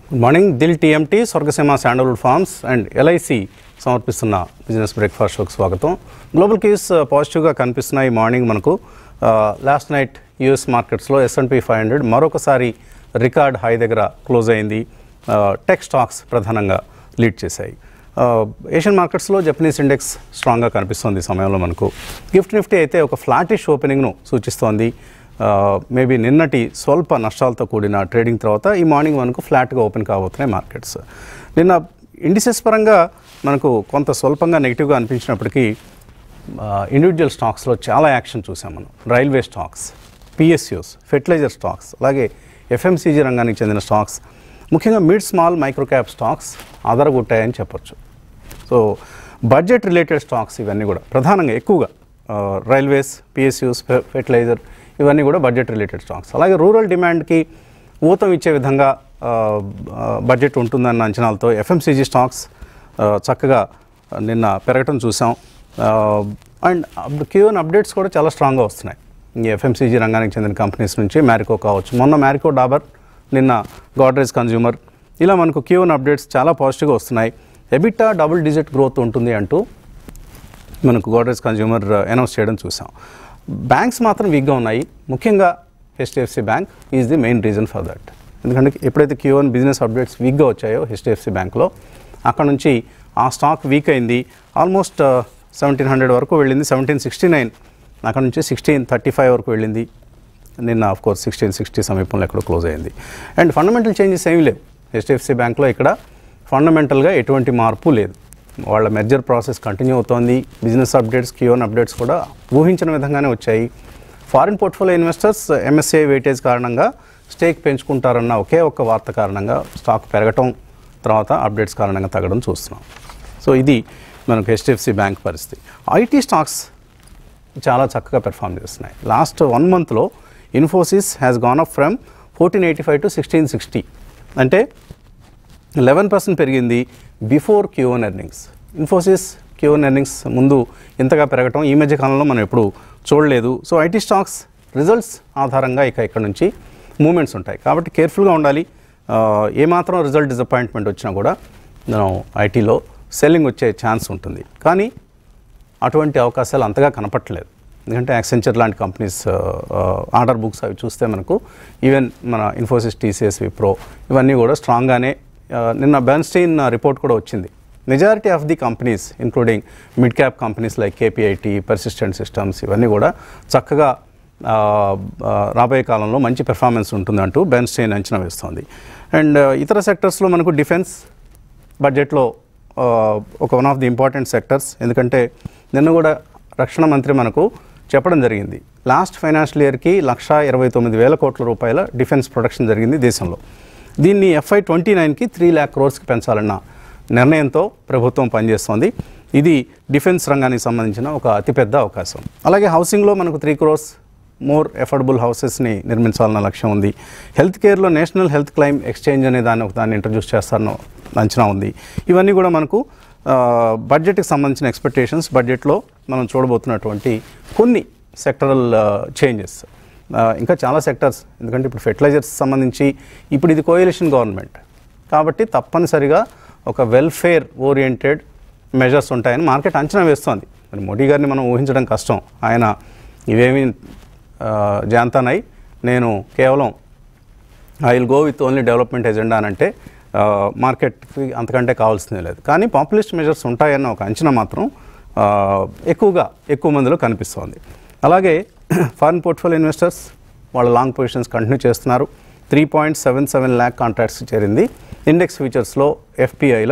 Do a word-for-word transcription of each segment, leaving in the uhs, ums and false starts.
Good morning. Dil TMT, Swargaseema Sandalwood Farms and LIC సమర్పిస్తున్న business breakfast షోకి స్వాగతం. గ్లోబల్ కీస్ పాజిటివ్గా కనిపిస్తున్నాయి. మార్నింగ్ మనకు లాస్ట్ నైట్ యూఎస్ మార్కెట్స్లో S and P five hundred మరొకసారి రికార్డ్ హై దగ్గర క్లోజ్ అయింది. టెక్ స్టాక్స్ ప్రధానంగా లీడ్ చేశాయి. ఏషియన్ మార్కెట్స్లో జపనీస్ ఇండెక్స్ స్ట్రాంగ్గా కనిపిస్తోంది. ఈ సమయంలో మనకు గిఫ్ట్ నిఫ్టీ అయితే ఒక ఫ్లాటిష్ ఓపెనింగ్ను సూచిస్తోంది. మేబీ నిన్నటి స్వల్ప నష్టాలతో కూడిన ట్రేడింగ్ తర్వాత ఈ మార్నింగ్ మనకు ఫ్లాట్గా ఓపెన్ కాబోతున్నాయి మార్కెట్స్. నిన్న ఇండిసెస్ పరంగా మనకు కొంత స్వల్పంగా నెగిటివ్గా అనిపించినప్పటికీ ఇండివిజువల్ స్టాక్స్లో చాలా యాక్షన్ చూసాం మనం. Railway stocks, PSUs, fertiliser stocks, అలాగే ఎఫ్ఎంసీజీ రంగానికి చెందిన స్టాక్స్, ముఖ్యంగా mid small micro cap stocks ఆధారగొట్టాయని చెప్పొచ్చు. సో బడ్జెట్ రిలేటెడ్ స్టాక్స్ ఇవన్నీ కూడా ప్రధానంగా ఎక్కువగా రైల్వేస్, పిఎస్యూస్, ఫెర్టిలైజర్ ఇవన్నీ కూడా బడ్జెట్ రిలేటెడ్ స్టాక్స్. అలాగే రూరల్ డిమాండ్కి ఊతం ఇచ్చే విధంగా బడ్జెట్ ఉంటుందన్న అంచనాలతో ఎఫ్ఎంసీజీ స్టాక్స్ చక్కగా నిన్న పెరగటం చూసాం. అండ్ క్యూఎన్ అప్డేట్స్ కూడా చాలా స్ట్రాంగ్గా వస్తున్నాయి ఈ ఎఫ్ఎంసీజీ రంగానికి చెందిన కంపెనీస్ నుంచి. మ్యారికో కావచ్చు, మొన్న మ్యారికో డాబర్, నిన్న గోడ్రేజ్ కన్జ్యూమర్, ఇలా మనకు క్యూఎన్ అప్డేట్స్ చాలా పాజిటివ్గా వస్తున్నాయి. ఎబిటా డబుల్ డిజిట్ గ్రోత్ ఉంటుంది అంటూ మనకు గోడ్రేజ్ కన్జ్యూమర్ అనౌన్స్ చేయడం చూసాం. బ్యాంక్స్ మాత్రం వీక్గా ఉన్నాయి. ముఖ్యంగా HDFC Bank is the main reason for that. ఎందుకంటే ఎప్పుడైతే క్యూఎన్ బిజినెస్ అప్డేట్స్ వీక్గా వచ్చాయో హెచ్డిఎఫ్సి బ్యాంక్లో, అక్కడ నుంచి ఆ స్టాక్ వీక్ అయింది. ఆల్మోస్ట్ సెవెంటీన్ హండ్రెడ్ వరకు వెళ్ళింది. సెవెంటీన్ సిక్స్టీ నైన్ అక్కడ నుంచి సిక్స్టీన్ థర్టీ ఫైవ్ వరకు వెళ్ళింది. నిన్న ఆఫ్ కోర్స్ సిక్స్టీన్ సిక్స్టీ సమీపంలో ఎక్కడో క్లోజ్ అయింది. అండ్ ఫండమెంటల్ చేంజెస్ ఏమీ లేవు హెచ్డిఎఫ్సి బ్యాంక్లో. ఇక్కడ ఫండమెంటల్గా ఎటువంటి మార్పు లేదు. వాళ్ళ మెర్జర్ ప్రాసెస్ కంటిన్యూ అవుతోంది. బిజినెస్ అప్డేట్స్, క్యూఎన్ అప్డేట్స్ కూడా ఊహించిన విధంగానే వచ్చాయి. Foreign portfolio investors MSCI weightage కారణంగా స్టేక్ పెంచుకుంటారన్న ఒకే ఒక్క వార్త కారణంగా స్టాక్ పెరగటం, తర్వాత అప్డేట్స్ కారణంగా తగ్గడం చూస్తున్నాం. సో ఇది మనకు హెచ్డిఎఫ్సి బ్యాంక్ పరిస్థితి. ఐటీ స్టాక్స్ చాలా చక్కగా పెర్ఫామ్ చేస్తున్నాయి. లాస్ట్ వన్ మంత్లో Infosys has gone up from fourteen eighty five to sixteen sixty, అంటే లెవెన్ పర్సెంట్ పెరిగింది before QN earnings. Infosys QN earnings ముందు ఇంతగా పెరగటం ఈ మధ్య కాలంలో మనం ఎప్పుడు చూడలేదు. సో ఐటీ స్టాక్స్ రిజల్ట్స్ ఆధారంగా ఇక ఇక్కడ నుంచి మూమెంట్స్ ఉంటాయి. కాబట్టి కేర్ఫుల్గా ఉండాలి. ఏమాత్రం రిజల్ట్ డిసప్పాయింట్మెంట్ వచ్చినా కూడా మనం ఐటీలో సెల్లింగ్ వచ్చే ఛాన్స్ ఉంటుంది. కానీ అటువంటి అవకాశాలు అంతగా కనపట్టలేదు. ఎందుకంటే యాక్సెంచర్ లాంటి కంపెనీస్ ఆర్డర్ బుక్స్ అవి చూస్తే మనకు ఈవెన్ మన ఇన్ఫోసిస్, టీసీఎస్, విప్రో ఇవన్నీ కూడా స్ట్రాంగ్గానే. నిన్న బెర్న్స్టైన్ రిపోర్ట్ కూడా వచ్చింది. Majority of the companies including mid cap companies like KPIT, Persistent Systems ఇవన్నీ కూడా చక్కగా రాబోయే కాలంలో మంచి పెర్ఫార్మెన్స్ ఉంటుందంటూ బెర్న్స్టైన్ అంచనా వేస్తోంది. అండ్ ఇతర సెక్టర్స్లో మనకు డిఫెన్స్ బడ్జెట్లో ఒక one of the important sectors. ఎందుకంటే నిన్న కూడా రక్షణ మంత్రి మనకు చెప్పడం జరిగింది, లాస్ట్ ఫైనాన్షియల్ ఇయర్కి లక్ష ఇరవై తొమ్మిది వేల కోట్ల రూపాయల డిఫెన్స్ ప్రొడక్షన్ జరిగింది దేశంలో. దీన్ని ఎఫ్ఐ ట్వంటీ నైన్కి త్రీ ల్యాక్ క్రోర్స్కి పెంచాలన్న నిర్ణయంతో ప్రభుత్వం పనిచేస్తోంది. ఇది డిఫెన్స్ రంగానికి సంబంధించిన ఒక అతిపెద్ద అవకాశం. అలాగే హౌసింగ్లో మనకు త్రీ క్రోర్స్ మోర్ ఎఫోర్డబుల్ హౌసెస్ని నిర్మించాలన్న లక్ష్యం ఉంది. హెల్త్ కేర్లో నేషనల్ హెల్త్ క్లెయిమ్ ఎక్స్చేంజ్ అనే దాన్ని ఒక దాన్ని ఇంట్రడ్యూస్ చేస్తారన్న అంచనా ఉంది. ఇవన్నీ కూడా మనకు బడ్జెట్కి సంబంధించిన ఎక్స్పెక్టేషన్స్. బడ్జెట్లో మనం చూడబోతున్నటువంటి కొన్ని సెక్టరల్ చేంజెస్, ఇంకా చాలా సెక్టర్స్. ఎందుకంటే ఇప్పుడు ఫెర్టిలైజర్స్ సంబంధించి ఇప్పుడు ఇది కోయలిషన్ గవర్నమెంట్ కాబట్టి తప్పనిసరిగా ఒక వెల్ఫేర్ ఓరియంటెడ్ మెజర్స్ ఉంటాయని మార్కెట్ అంచనా వేస్తోంది. మరి మోడీ గారిని మనం ఊహించడం కష్టం. ఆయన ఇవేమీ జాంతానై నేను కేవలం I will go with only development agenda అని అంటే మార్కెట్కి అంతకంటే కావాల్సిందే లేదు. కానీ పాపులిస్ట్ మెజర్స్ ఉంటాయన్న ఒక అంచనా మాత్రం ఎక్కువగా ఎక్కువ మందిలో కనిపిస్తోంది. అలాగే ఫారిన్ పోర్ట్ఫోలియో ఇన్వెస్టర్స్ వాళ్ళ లాంగ్ పొజిషన్స్ కంటిన్యూ చేస్తున్నారు. Three point seven seven lakh contracts చేరింది ఇండెక్స్ ఫీచర్స్లో ఎఫ్పిఐల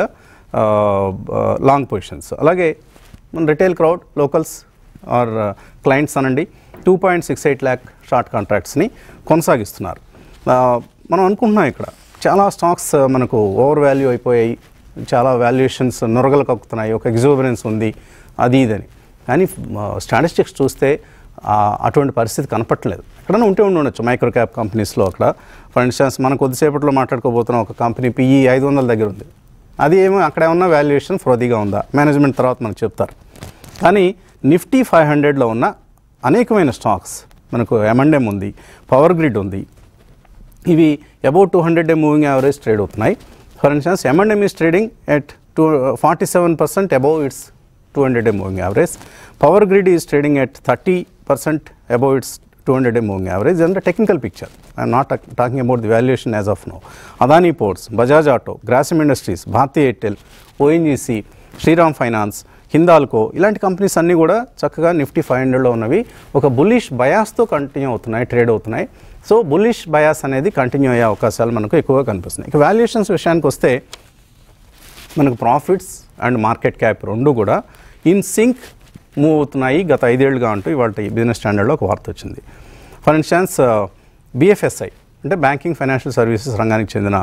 లాంగ్ పొజిషన్స్. అలాగే మన retail crowd, locals or clients అనండి, two point six eight lakh short కాంట్రాక్ట్స్ని కొనసాగిస్తున్నారు. మనం అనుకుంటున్నాం ఇక్కడ చాలా స్టాక్స్ మనకు ఓవర్ వాల్యూ అయిపోయాయి, చాలా వాల్యుయేషన్స్ నొరగలు కక్కుతున్నాయి, ఒక ఎగ్జోబరెన్స్ ఉంది, అది ఇదని. కానీ స్టాటిస్టిక్స్ చూస్తే అటువంటి పరిస్థితి కనపట్టలేదు. ఎక్కడైనా ఉంటే ఉండి ఉండొచ్చు మైక్రో క్యాప్ కంపెనీస్లో. అక్కడ ఫర్ ఇన్స్టెన్స్ మనం కొద్దిసేపట్లో మాట్లాడుకోబోతున్న ఒక కంపెనీ పిఈ ఐదు వందల దగ్గర ఉంది. అది ఏమో అక్కడ ఏమన్నా వాల్యుయేషన్ ఫ్రోదీగా ఉందా, మేనేజ్మెంట్ తర్వాత మనకు చెప్తారు. కానీ నిఫ్టీ ఫైవ్ హండ్రెడ్లో ఉన్న అనేకమైన స్టాక్స్ మనకు ఎమ్ అండ్ ఎమ్ ఉంది, పవర్ గ్రిడ్ ఉంది, ఇవి about two hundred day moving average trade అవుతున్నాయి. For instance M and M is trading at two forty seven percent above its two hundred day moving average. Power Grid is trading at thirty percent above its two hundred day moving average. And the technical picture, I am not talking about the valuation as of now. Adani Ports, Bajaj Auto, Grasim Industries, Bharti Airtel, O N G C, Shriram Finance, Hindalco, ఇలాంటి companies అన్నీ కూడా చక్కగా Nifty five హండ్రెడ్లో ఉన్నవి ఒక bullish బయాస్తో continue అవుతున్నాయి, trade అవుతున్నాయి. సో బుల్లిష్ బయాస్ అనేది కంటిన్యూ అయ్యే అవకాశాలు మనకు ఎక్కువగా కనిపిస్తున్నాయి. ఇక వాల్యుయేషన్స్ విషయానికి వస్తే మనకు ప్రాఫిట్స్ అండ్ మార్కెట్ క్యాప్ రెండు కూడా ఇన్ సింక్ మూవ్ అవుతున్నాయి గత ఐదేళ్లుగా అంటూ ఇవాళ బిజినెస్ స్టాండర్డ్లో ఒక వార్త వచ్చింది. ఫర్ ఇన్స్టాన్స్ బిఎఫ్ఎస్ఐ అంటే బ్యాంకింగ్ ఫైనాన్షియల్ సర్వీసెస్ రంగానికి చెందిన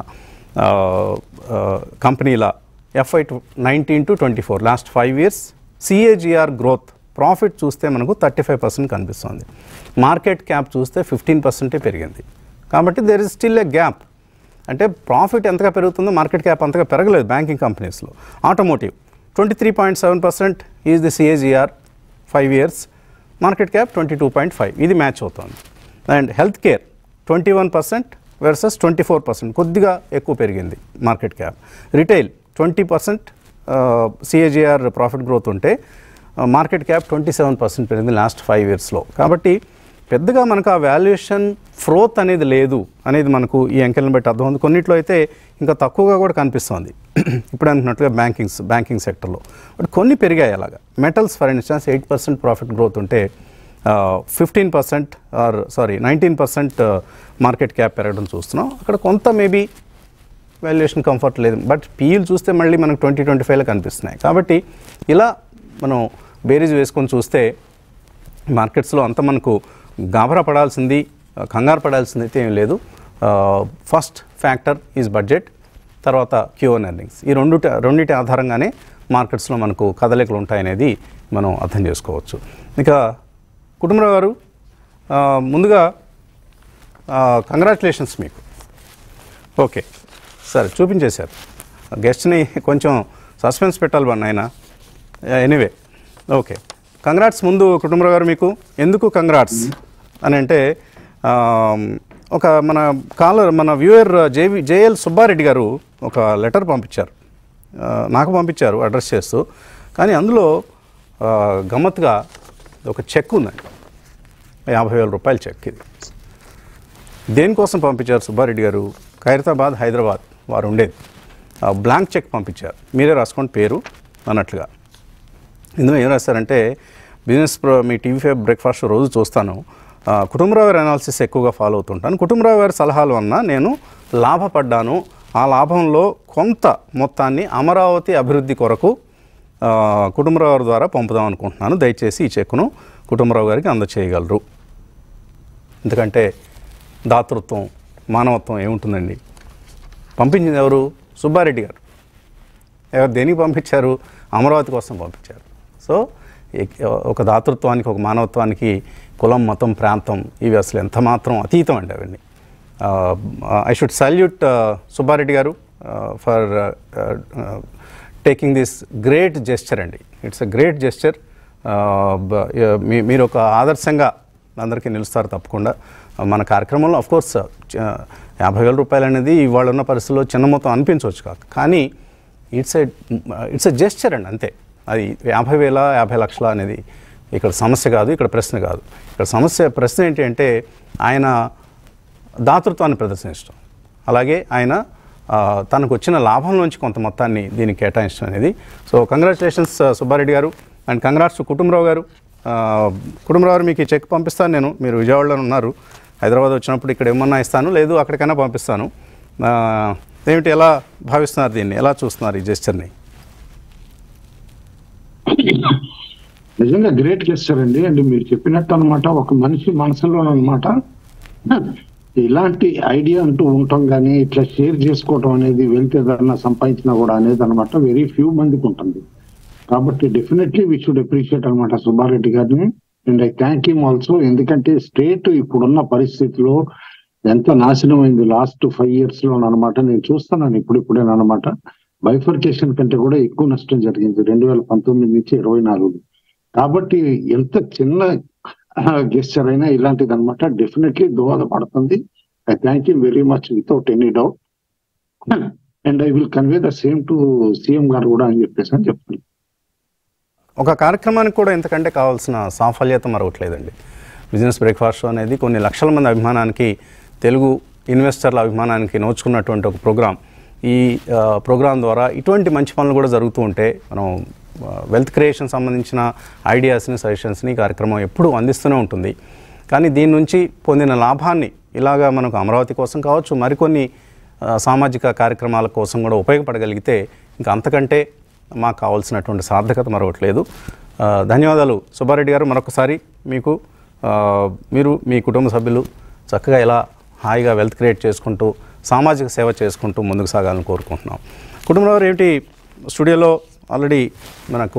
కంపెనీల FY nineteen to twenty four last five years CAGR growth profit చూస్తే మనకు థర్టీ ఫైవ్ పర్సెంట్ కనిపిస్తుంది. మార్కెట్ క్యాప్ చూస్తే ఫిఫ్టీన్ పర్సెంటే పెరిగింది. కాబట్టి there is still a gap. అంటే ప్రాఫిట్ ఎంతగా పెరుగుతుందో మార్కెట్ క్యాప్ అంతగా పెరగలేదు బ్యాంకింగ్ కంపెనీస్లో. Automotive twenty three point seven percent is the CAGR five years, market cap twenty two point five, ఇది మ్యాచ్ అవుతుంది. And health care twenty one percent versus twenty four percent, కొద్దిగా ఎక్కువ పెరిగింది market cap. Retail twenty percent CAGR profit growth ఉంటే market cap twenty seven percent పెరిగింది last five ఇయర్స్లో. కాబట్టి పెద్దగా మనకు ఆ వాల్యుయేషన్ ఫ్రోత్ అనేది లేదు అనేది మనకు ఈ అంకెలను బట్టి అర్థం. కొన్నిట్లో అయితే ఇంకా తక్కువగా కూడా కనిపిస్తుంది ఇప్పుడు అనుకున్నట్లుగా బ్యాంకింగ్స్ బ్యాంకింగ్ సెక్టర్లో. బట్ కొన్ని పెరిగాయి అలాగా. Metals for instance eight percent profit growth ఉంటే fifteen percent or sorry nineteen percent market cap పెరగడం చూస్తున్నాం. అక్కడ కొంత మేబీ వాల్యుయేషన్ కంఫర్ట్ లేదు. బట్ పీఈలు చూస్తే మళ్ళీ మనకు ట్వంటీ ట్వంటీ ఫైవ్లో కనిపిస్తున్నాయి. కాబట్టి ఇలా మనం బేరీజ్ వేసుకొని చూస్తే మార్కెట్స్లో అంత మనకు గాబరా పడాల్సింది, కంగారు పడాల్సింది అయితే ఏం లేదు. ఫస్ట్ ఫ్యాక్టర్ ఈజ్ బడ్జెట్, తర్వాత క్యూఎన్ ఎర్నింగ్స్. ఈ రెండు రెండింటి ఆధారంగానే మార్కెట్స్లో మనకు కదలికలు ఉంటాయనేది మనం అర్థం చేసుకోవచ్చు. ఇక కుటుంబరావు గారు, ముందుగా కంగ్రాచులేషన్స్ మీకు. ఓకే సరే, చూపించేశారు. గెస్ట్ని కొంచెం సస్పెన్స్ పెట్టాలి బాగా ఆయన. ఎనీవే ఓకే, కంగ్రాట్స్ ముందు కుటుంబరావు గారు మీకు. ఎందుకు కంగ్రాట్స్ అని అంటే ఒక మన కాలర్ మన వ్యూయర్ జేవి జేఎల్ సుబ్బారెడ్డి గారు ఒక లెటర్ పంపించారు, నాకు పంపించారు అడ్రస్ చేస్తూ. కానీ అందులో గమ్మత్తుగా ఒక చెక్ ఉందండి, యాభై వేల రూపాయల చెక్. ఇది దేనికోసం పంపించారు సుబ్బారెడ్డి గారు? ఖైరతాబాద్ హైదరాబాద్ వారు ఉండేది. బ్లాంక్ చెక్ పంపించారు, మీరే రాసుకోండి పేరు అన్నట్లుగా. ఇందులో ఏం రాస్తారంటే, బిజినెస్ ప్రో మీ టీవీ ఫైవ్ బ్రేక్ఫాస్ట్ రోజు చూస్తాను, కుటుంబరావు గారి అనాలిసిస్ ఎక్కువగా ఫాలో అవుతుంటాను. కుటుంబరావు గారి సలహాల వలన నేను లాభపడ్డాను. ఆ లాభంలో కొంత మొత్తాన్ని అమరావతి అభివృద్ధి కొరకు కుటుంబరావు గారి ద్వారా పంపుదాం అనుకుంటున్నాను. దయచేసి ఈ చెక్కును కుటుంబరావు గారికి అందచేయగలరు. ఎందుకంటే దాతృత్వం, మానవత్వం ఏముంటుందండి. పంపించింది ఎవరు? సుబ్బారెడ్డి గారు. ఎవరు దేనికి పంపించారు? అమరావతి కోసం పంపించారు. సో ఒక దాతృత్వానికి, ఒక మానవత్వానికి కులం, మతం, ప్రాంతం ఇవి అసలు ఎంత మాత్రం అతీతం అండి అవన్నీ. I should salute Subbareddy garu for taking this great gesture అండి. It's a great gesture. మీరు ఒక ఆదర్శంగా అందరికీ నిలుస్తారు తప్పకుండా మన కార్యక్రమంలో. అఫ్కోర్స్ యాభై వేల రూపాయలు అనేది ఇవాళ ఉన్న పరిస్థితుల్లో చిన్న మొత్తం అనిపించవచ్చు కాక, కానీ it's a it's a gesture అండి, అంతే. అది యాభై వేల యాభై లక్షల అనేది ఇక్కడ సమస్య కాదు, ఇక్కడ ప్రశ్న కాదు. ఇక్కడ సమస్య ప్రశ్న ఏంటి అంటే ఆయన దాతృత్వాన్ని ప్రదర్శించడం, అలాగే ఆయన తనకు వచ్చిన లాభం నుంచి కొంత మొత్తాన్ని దీనికి కేటాయించడం అనేది. సో కంగ్రాచులేషన్స్ సుబ్బారెడ్డి గారు, అండ్ కంగ్రాట్స్ కుటుంబరావు గారు. కుటుంబరావు గారు మీకు ఈ చెక్ పంపిస్తాను నేను. మీరు విజయవాడలో ఉన్నారు, హైదరాబాద్ వచ్చినప్పుడు ఇక్కడ ఏమన్నా ఇస్తాను, లేదు అక్కడికైనా పంపిస్తాను. ఏమిటి, ఎలా భావిస్తున్నారు దీన్ని, ఎలా చూస్తున్నారు ఈ జెస్చర్ని? నిజంగా గ్రేట్ గెస్చర్ అండి. అంటే మీరు చెప్పినట్టు అనమాట, ఒక మనిషి మనసులో అనమాట ఇలాంటి ఐడియా అంటూ ఉంటాం, కానీ ఇట్లా షేర్ చేసుకోవటం అనేది వెళ్తే ఏదన్నా సంపాదించినా కూడా అనేది అనమాట వెరీ ఫ్యూ మందికి ఉంటుంది. కాబట్టి డెఫినెట్లీ వీ షుడ్ అప్రిషియేట్ అనమాట సుబ్బారెడ్డి గారిని. And I thank him also. ఎందుకంటే స్టేట్ ఇప్పుడున్న పరిస్థితిలో ఎంత నాశనం అయింది లాస్ట్ ఫైవ్ ఇయర్స్ లో అనమాట. నేను చూస్తున్నాను ఇప్పుడిప్పుడేనమాట. బైఫర్కేషన్ కంటే కూడా ఎక్కువ నష్టం జరిగింది రెండు వేల పంతొమ్మిది నుంచి ఇరవై నాలుగు. కాబట్టి ఎంత చిన్న గెస్చర్ అయినా ఇలాంటిది అనమాట డెఫినెట్లీ దోహదపడుతుంది. I thank you very much without any doubt and I will convey the same to CM garu కూడా అని చెప్పేసి అని చెప్తాను. ఒక కార్యక్రమానికి కూడా ఇంతకంటే కావాల్సిన సాఫల్యత మరొకట్లేదండి. బిజినెస్ బ్రేక్ఫాస్ట్ షో అనేది కొన్ని లక్షల మంది అభిమానానికి, తెలుగు ఇన్వెస్టర్ల అభిమానానికి నోచుకున్నటువంటి ఒక ప్రోగ్రాం. ఈ ప్రోగ్రాం ద్వారా ఇటువంటి మంచి పనులు కూడా జరుగుతూ ఉంటే మనం వెల్త్ క్రియేషన్ సంబంధించిన ఐడియాస్ని, సజెషన్స్ని కార్యక్రమం ఎప్పుడూ అందిస్తూనే ఉంటుంది. కానీ దీని నుంచి పొందిన లాభాన్ని ఇలాగా మనకు అమరావతి కోసం కావచ్చు, మరికొన్ని సామాజిక కార్యక్రమాల కోసం కూడా ఉపయోగపడగలిగితే ఇంకా అంతకంటే మాకు కావాల్సినటువంటి సార్థకత మరొకట్లేదు. ధన్యవాదాలు సుబ్బారెడ్డి గారు. మరొకసారి మీకు మీరు మీ కుటుంబ సభ్యులు చక్కగా ఇలా హాయిగా వెల్త్ క్రియేట్ చేసుకుంటూ సామాజిక సేవ చేసుకుంటూ ముందుకు సాగాలని కోరుకుంటున్నాం. కుటుంబంలో ఏమిటి స్టూడియోలో ఆల్రెడీ మనకు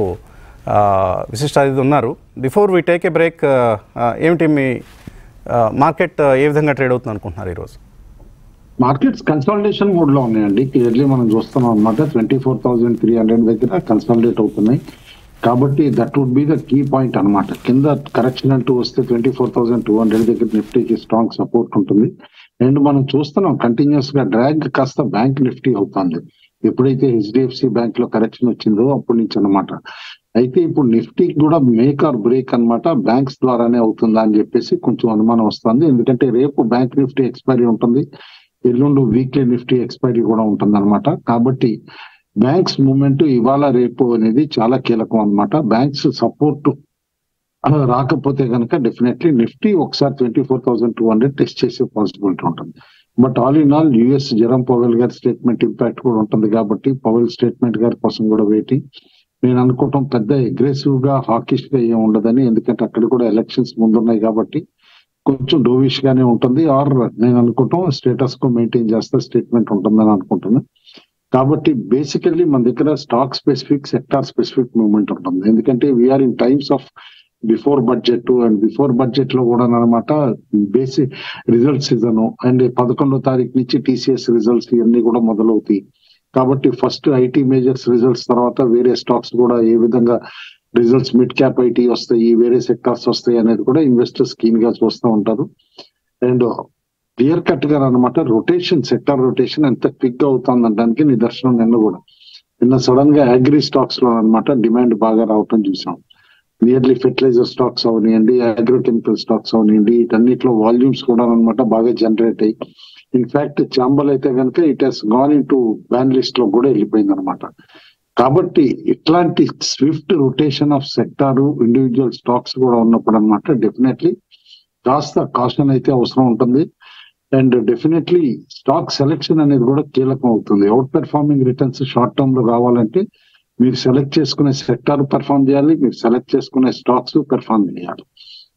విశిష్ట అతిథి ఉన్నారు. Before we take a break, ఏమిటి మీ మార్కెట్ ఏ విధంగా ట్రేడ్ అవుతుంది అనుకుంటున్నారు ఈరోజు? మార్కెట్స్ కన్సాలిడేషన్ మోడ్ లో ఉన్నాయండి. క్లియర్లీ మనం చూస్తున్నాం అనమాట. Twenty four thousand three hundred దగ్గర కన్సాలిడేట్ అవుతున్నాయి. కాబట్టి that would be the key point అనమాట. కింద కరెక్షన్ అంటూ వస్తే twenty four thousand two hundred దగ్గర నిఫ్టీకి స్ట్రాంగ్ సపోర్ట్ ఉంటుంది. అండ్ మనం చూస్తున్నాం కంటిన్యూస్ గా డ్రాగ్ కాస్త బ్యాంక్ నిఫ్టీ అవుతుంది. ఎప్పుడైతే హెచ్డిఎఫ్సి బ్యాంక్ లో కరెక్షన్ వచ్చిందో అప్పటి నుంచి అనమాట. అయితే ఇప్పుడు నిఫ్టీకి కూడా మేక్ ఆర్ బ్రేక్ అనమాట బ్యాంక్స్ ద్వారానే అవుతుందా అని చెప్పేసి కొంచెం అనుమానం వస్తుంది. ఎందుకంటే రేపు బ్యాంక్ నిఫ్టీ ఎక్స్పైరీ ఉంటుంది, ఎల్లుండి వీక్లీ నిఫ్టీ ఎక్స్పైరీ కూడా ఉంటుంది అనమాట. కాబట్టి బ్యాంక్స్ మూవ్మెంట్ ఇవాళ రేపు అనేది చాలా కీలకం అనమాట. బ్యాంక్స్ సపోర్ట్ రాకపోతే కనుక డెఫినెట్లీ నిఫ్టీ ఒకసారి twenty four thousand two hundred test చేసే పాసిబిలిటీ ఉంటుంది. But all in all US Jerome Powell గారి స్టేట్మెంట్ ఇంపాక్ట్ కూడా ఉంటుంది. కాబట్టి పవెల్ స్టేట్మెంట్ గారి కోసం కూడా వెయిటింగ్. నేను అనుకోవటం పెద్ద అగ్రెసివ్ గా హాకిష్ గా ఏం ఉండదని, ఎందుకంటే అక్కడ కూడా ఎలక్షన్స్ ముందున్నాయి కాబట్టి కొంచెం డోవిష్ గానే ఉంటుంది. ఆర్ నేను అనుకుంటాం స్టేటస్ కో మెయింటైన్ చేస్తే స్టేట్మెంట్ ఉంటుందని అనుకుంటున్నాను. కాబట్టి బేసికల్లీ మన దగ్గర stock specific, sector specific movement ఉంటుంది. ఎందుకంటే we are in times of before budget and before budget లో కూడా అనమాట బేసిక్ రిజల్ట్ సీజన్ అండ్ పదకొండో తారీఖు నుంచి టీసీఎస్ రిజల్ట్స్ ఇవన్నీ కూడా మొదలవుతాయి. కాబట్టి ఫస్ట్ ఐటీ మేజర్స్ రిజల్ట్స్ తర్వాత వేరే స్టాక్స్ కూడా ఏ విధంగా రిజల్ట్స్, మిడ్ క్యాప్ ఐటీ వస్తాయి, వేరే సెక్టార్స్ వస్తాయి అనేది కూడా ఇన్వెస్టర్స్ కీన్ గా చూస్తూ ఉంటారు. అండ్ క్లియర్ కట్ గా అనమాట రొటేషన్, సెక్టార్ రొటేషన్ ఎంత క్విక్ గా అవుతుంది అనడానికి నిదర్శనం నిన్న కూడా. నిన్న సడన్ గా అగ్రి స్టాక్స్ లో అనమాట డిమాండ్ బాగా రావటం చూసాం. నియర్లీ ఫెర్టిలైజర్ స్టాక్స్ అవనియండి, అగ్రోకెమికల్ స్టాక్స్ అవనియండి, వీటన్నిటిలో వాల్యూమ్స్ కూడా అనమాట బాగా జనరేట్ అయ్యి ఇన్ఫాక్ట్ చాంబల్ అయితే కనుక it has gone into ban list లో కూడా వెళ్ళిపోయింది అనమాట. కాబట్టి ఇట్లాంటి swift rotation of sector, individual stocks కూడా ఉన్నప్పుడు అనమాట డెఫినెట్లీ కాస్త కాషన్ అయితే అవసరం ఉంటుంది. అండ్ డెఫినెట్లీ స్టాక్ సెలెక్షన్ అనేది కూడా కీలకం అవుతుంది. Outperforming returns short term లో కావాలంటే మీరు సెలెక్ట్ చేసుకునే సెక్టార్ పెర్ఫార్మ్ చేయాలి, మీరు సెలెక్ట్ చేసుకునే స్టాక్స్ పెర్ఫార్మ్ చేయాలి.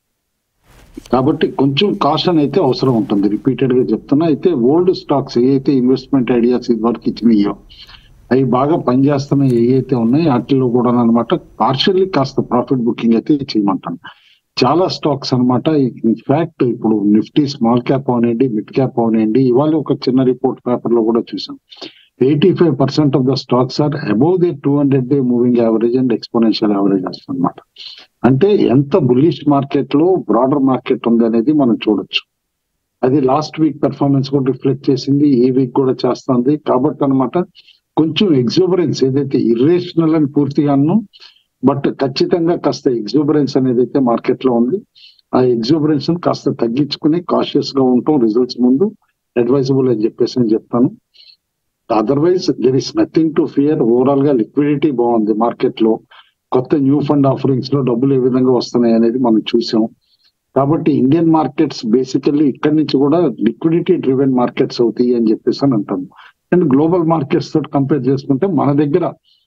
కాబట్టి కొంచెం కాషన్ అయితే అవసరం ఉంటుంది. రిపీటెడ్ గా చెప్తున్నా. అయితే ఓల్డ్ స్టాక్స్ ఏవైతే ఇన్వెస్ట్మెంట్ ఐడియాస్ ఇది వరకు ఇచ్చినాయో అవి బాగా పనిచేస్తున్నాయి ఏవైతే ఉన్నాయో వాటిలో కూడా అనమాట పార్షియల్లీ కాస్త ప్రాఫిట్ బుకింగ్ అయితే చేయమంటాను. చాలా స్టాక్స్ అనమాట. ఇన్ఫాక్ట్ ఇప్పుడు నిఫ్టీ స్మాల్ క్యాప్ అవనండి, మిడ్ క్యాప్ అవనండి, ఇవాళ ఒక చిన్న రిపోర్ట్ పేపర్ లో కూడా చూసాం. Eighty five percent of the stocks are above the two hundred day moving average and exponential averages అనమాట. అంటే ఎంత బుల్లిష్ మార్కెట్ లో బ్రాడర్ మార్కెట్ ఉంది అనేది మనం చూడొచ్చు. అది లాస్ట్ వీక్ పెర్ఫార్మెన్స్ కూడా రిఫ్లెక్ట్ చేసింది, ఈ వీక్ కూడా చేస్తుంది. కాబట్టి అనమాట కొంచెం ఎగ్జూబరెన్స్ ఏదైతే ఇర్రేషనల్ అని పూర్తిగాను, బట్ ఖచ్చితంగా కాస్త ఎగ్జూబరెన్స్ అనేది అయితే మార్కెట్ లో ఉంది. ఆ ఎగ్జూబరెన్స్ కాస్త తగ్గించుకుని కాషియస్ గా ఉంటాం రిజల్ట్స్ ముందు అడ్వైజబుల్ అని చెప్పేసి అని చెప్తాను. Otherwise there is nothing to fear. Overall గా లిక్విడిటీ బాగుంది మార్కెట్ లో. కొత్త న్యూ ఫండ్ ఆఫరింగ్స్ లో డబ్బులు ఏ విధంగా వస్తున్నాయి అనేది మనం చూసాం. కాబట్టి ఇండియన్ మార్కెట్స్ బేసికల్లీ ఇక్కడి నుంచి కూడా లిక్విడిటీ డ్రివెన్ మార్కెట్స్ అవుతాయి అని చెప్పేసి అని అంటాము. అండ్ గ్లోబల్ మార్కెట్స్ తోటి కంపేర్ చేసుకుంటే మన దగ్గర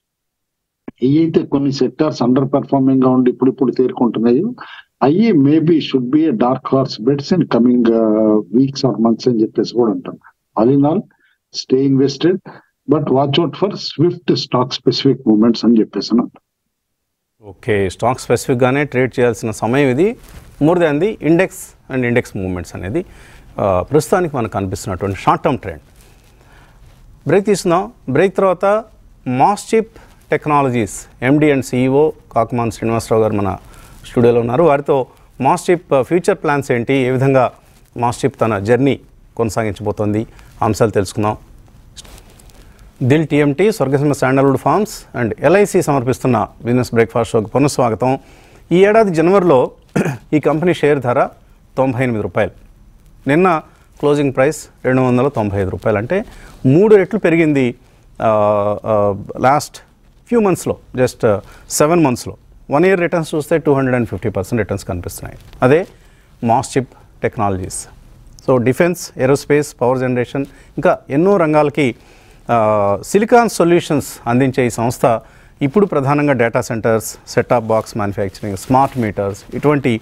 ఏవైతే కొన్ని సెక్టార్స్ అండర్ పెర్ఫార్మింగ్ గా ఉండి ఇప్పుడు ఇప్పుడు తేరుకుంటున్నాయో అయ్యి maybe should be dark horse bets in coming weeks or months అని చెప్పేసి కూడా అంటాం. All in all stay invested but watch out for swift stock specific movements అని చెప్పేసి అంటాం. ఓకే, స్టాక్ స్పెసిఫిక్గానే ట్రేడ్ చేయాల్సిన సమయం ఇది. More than the index and index movements అనేది ప్రస్తుతానికి మనకు కనిపిస్తున్నటువంటి షార్ట్ టర్మ్ ట్రెండ్. బ్రేక్ తీసుకుందాం. బ్రేక్ తర్వాత MosChip technologies MD and CEO Kakuman Srinivasarao garu మన స్టూడియోలో ఉన్నారు. వారితో మాస్చిప్ ఫ్యూచర్ ప్లాన్స్ ఏంటి, ఏ విధంగా మాస్చిప్ తన జర్నీ కొనసాగించబోతోంది అంశాలు తెలుసుకుందాం. దిల్ టీఎంటీ, స్వర్గసీమ శాండల్వుడ్ ఫార్మ్స్ అండ్ ఎల్ఐసి సమర్పిస్తున్న బిజినెస్ బ్రేక్ఫాస్ట్ షోకి పునఃస్వాగతం. ఈ ఏడాది జనవరిలో ఈ కంపెనీ షేర్ ధర తొంభై ఎనిమిది రూపాయలు. నిన్న క్లోజింగ్ ప్రైస్ రెండు వందల తొంభై ఐదు రూపాయలు, అంటే మూడు రెట్లు పెరిగింది లాస్ట్ ఫ్యూ మంత్స్లో, జస్ట్ సెవెన్ మంత్స్లో. వన్ ఇయర్ రిటర్న్స్ చూస్తే two hundred and fifty percent returns కనిపిస్తున్నాయి. అదే MosChip Technologies. So defence, aerospace, power generation, ఇంకా ఎన్నో రంగాలకి సిలికాన్ సొల్యూషన్స్ అందించే ఈ సంస్థ ఇప్పుడు ప్రధానంగా data centres, set top box manufacturing, smart meters, ఇటువంటి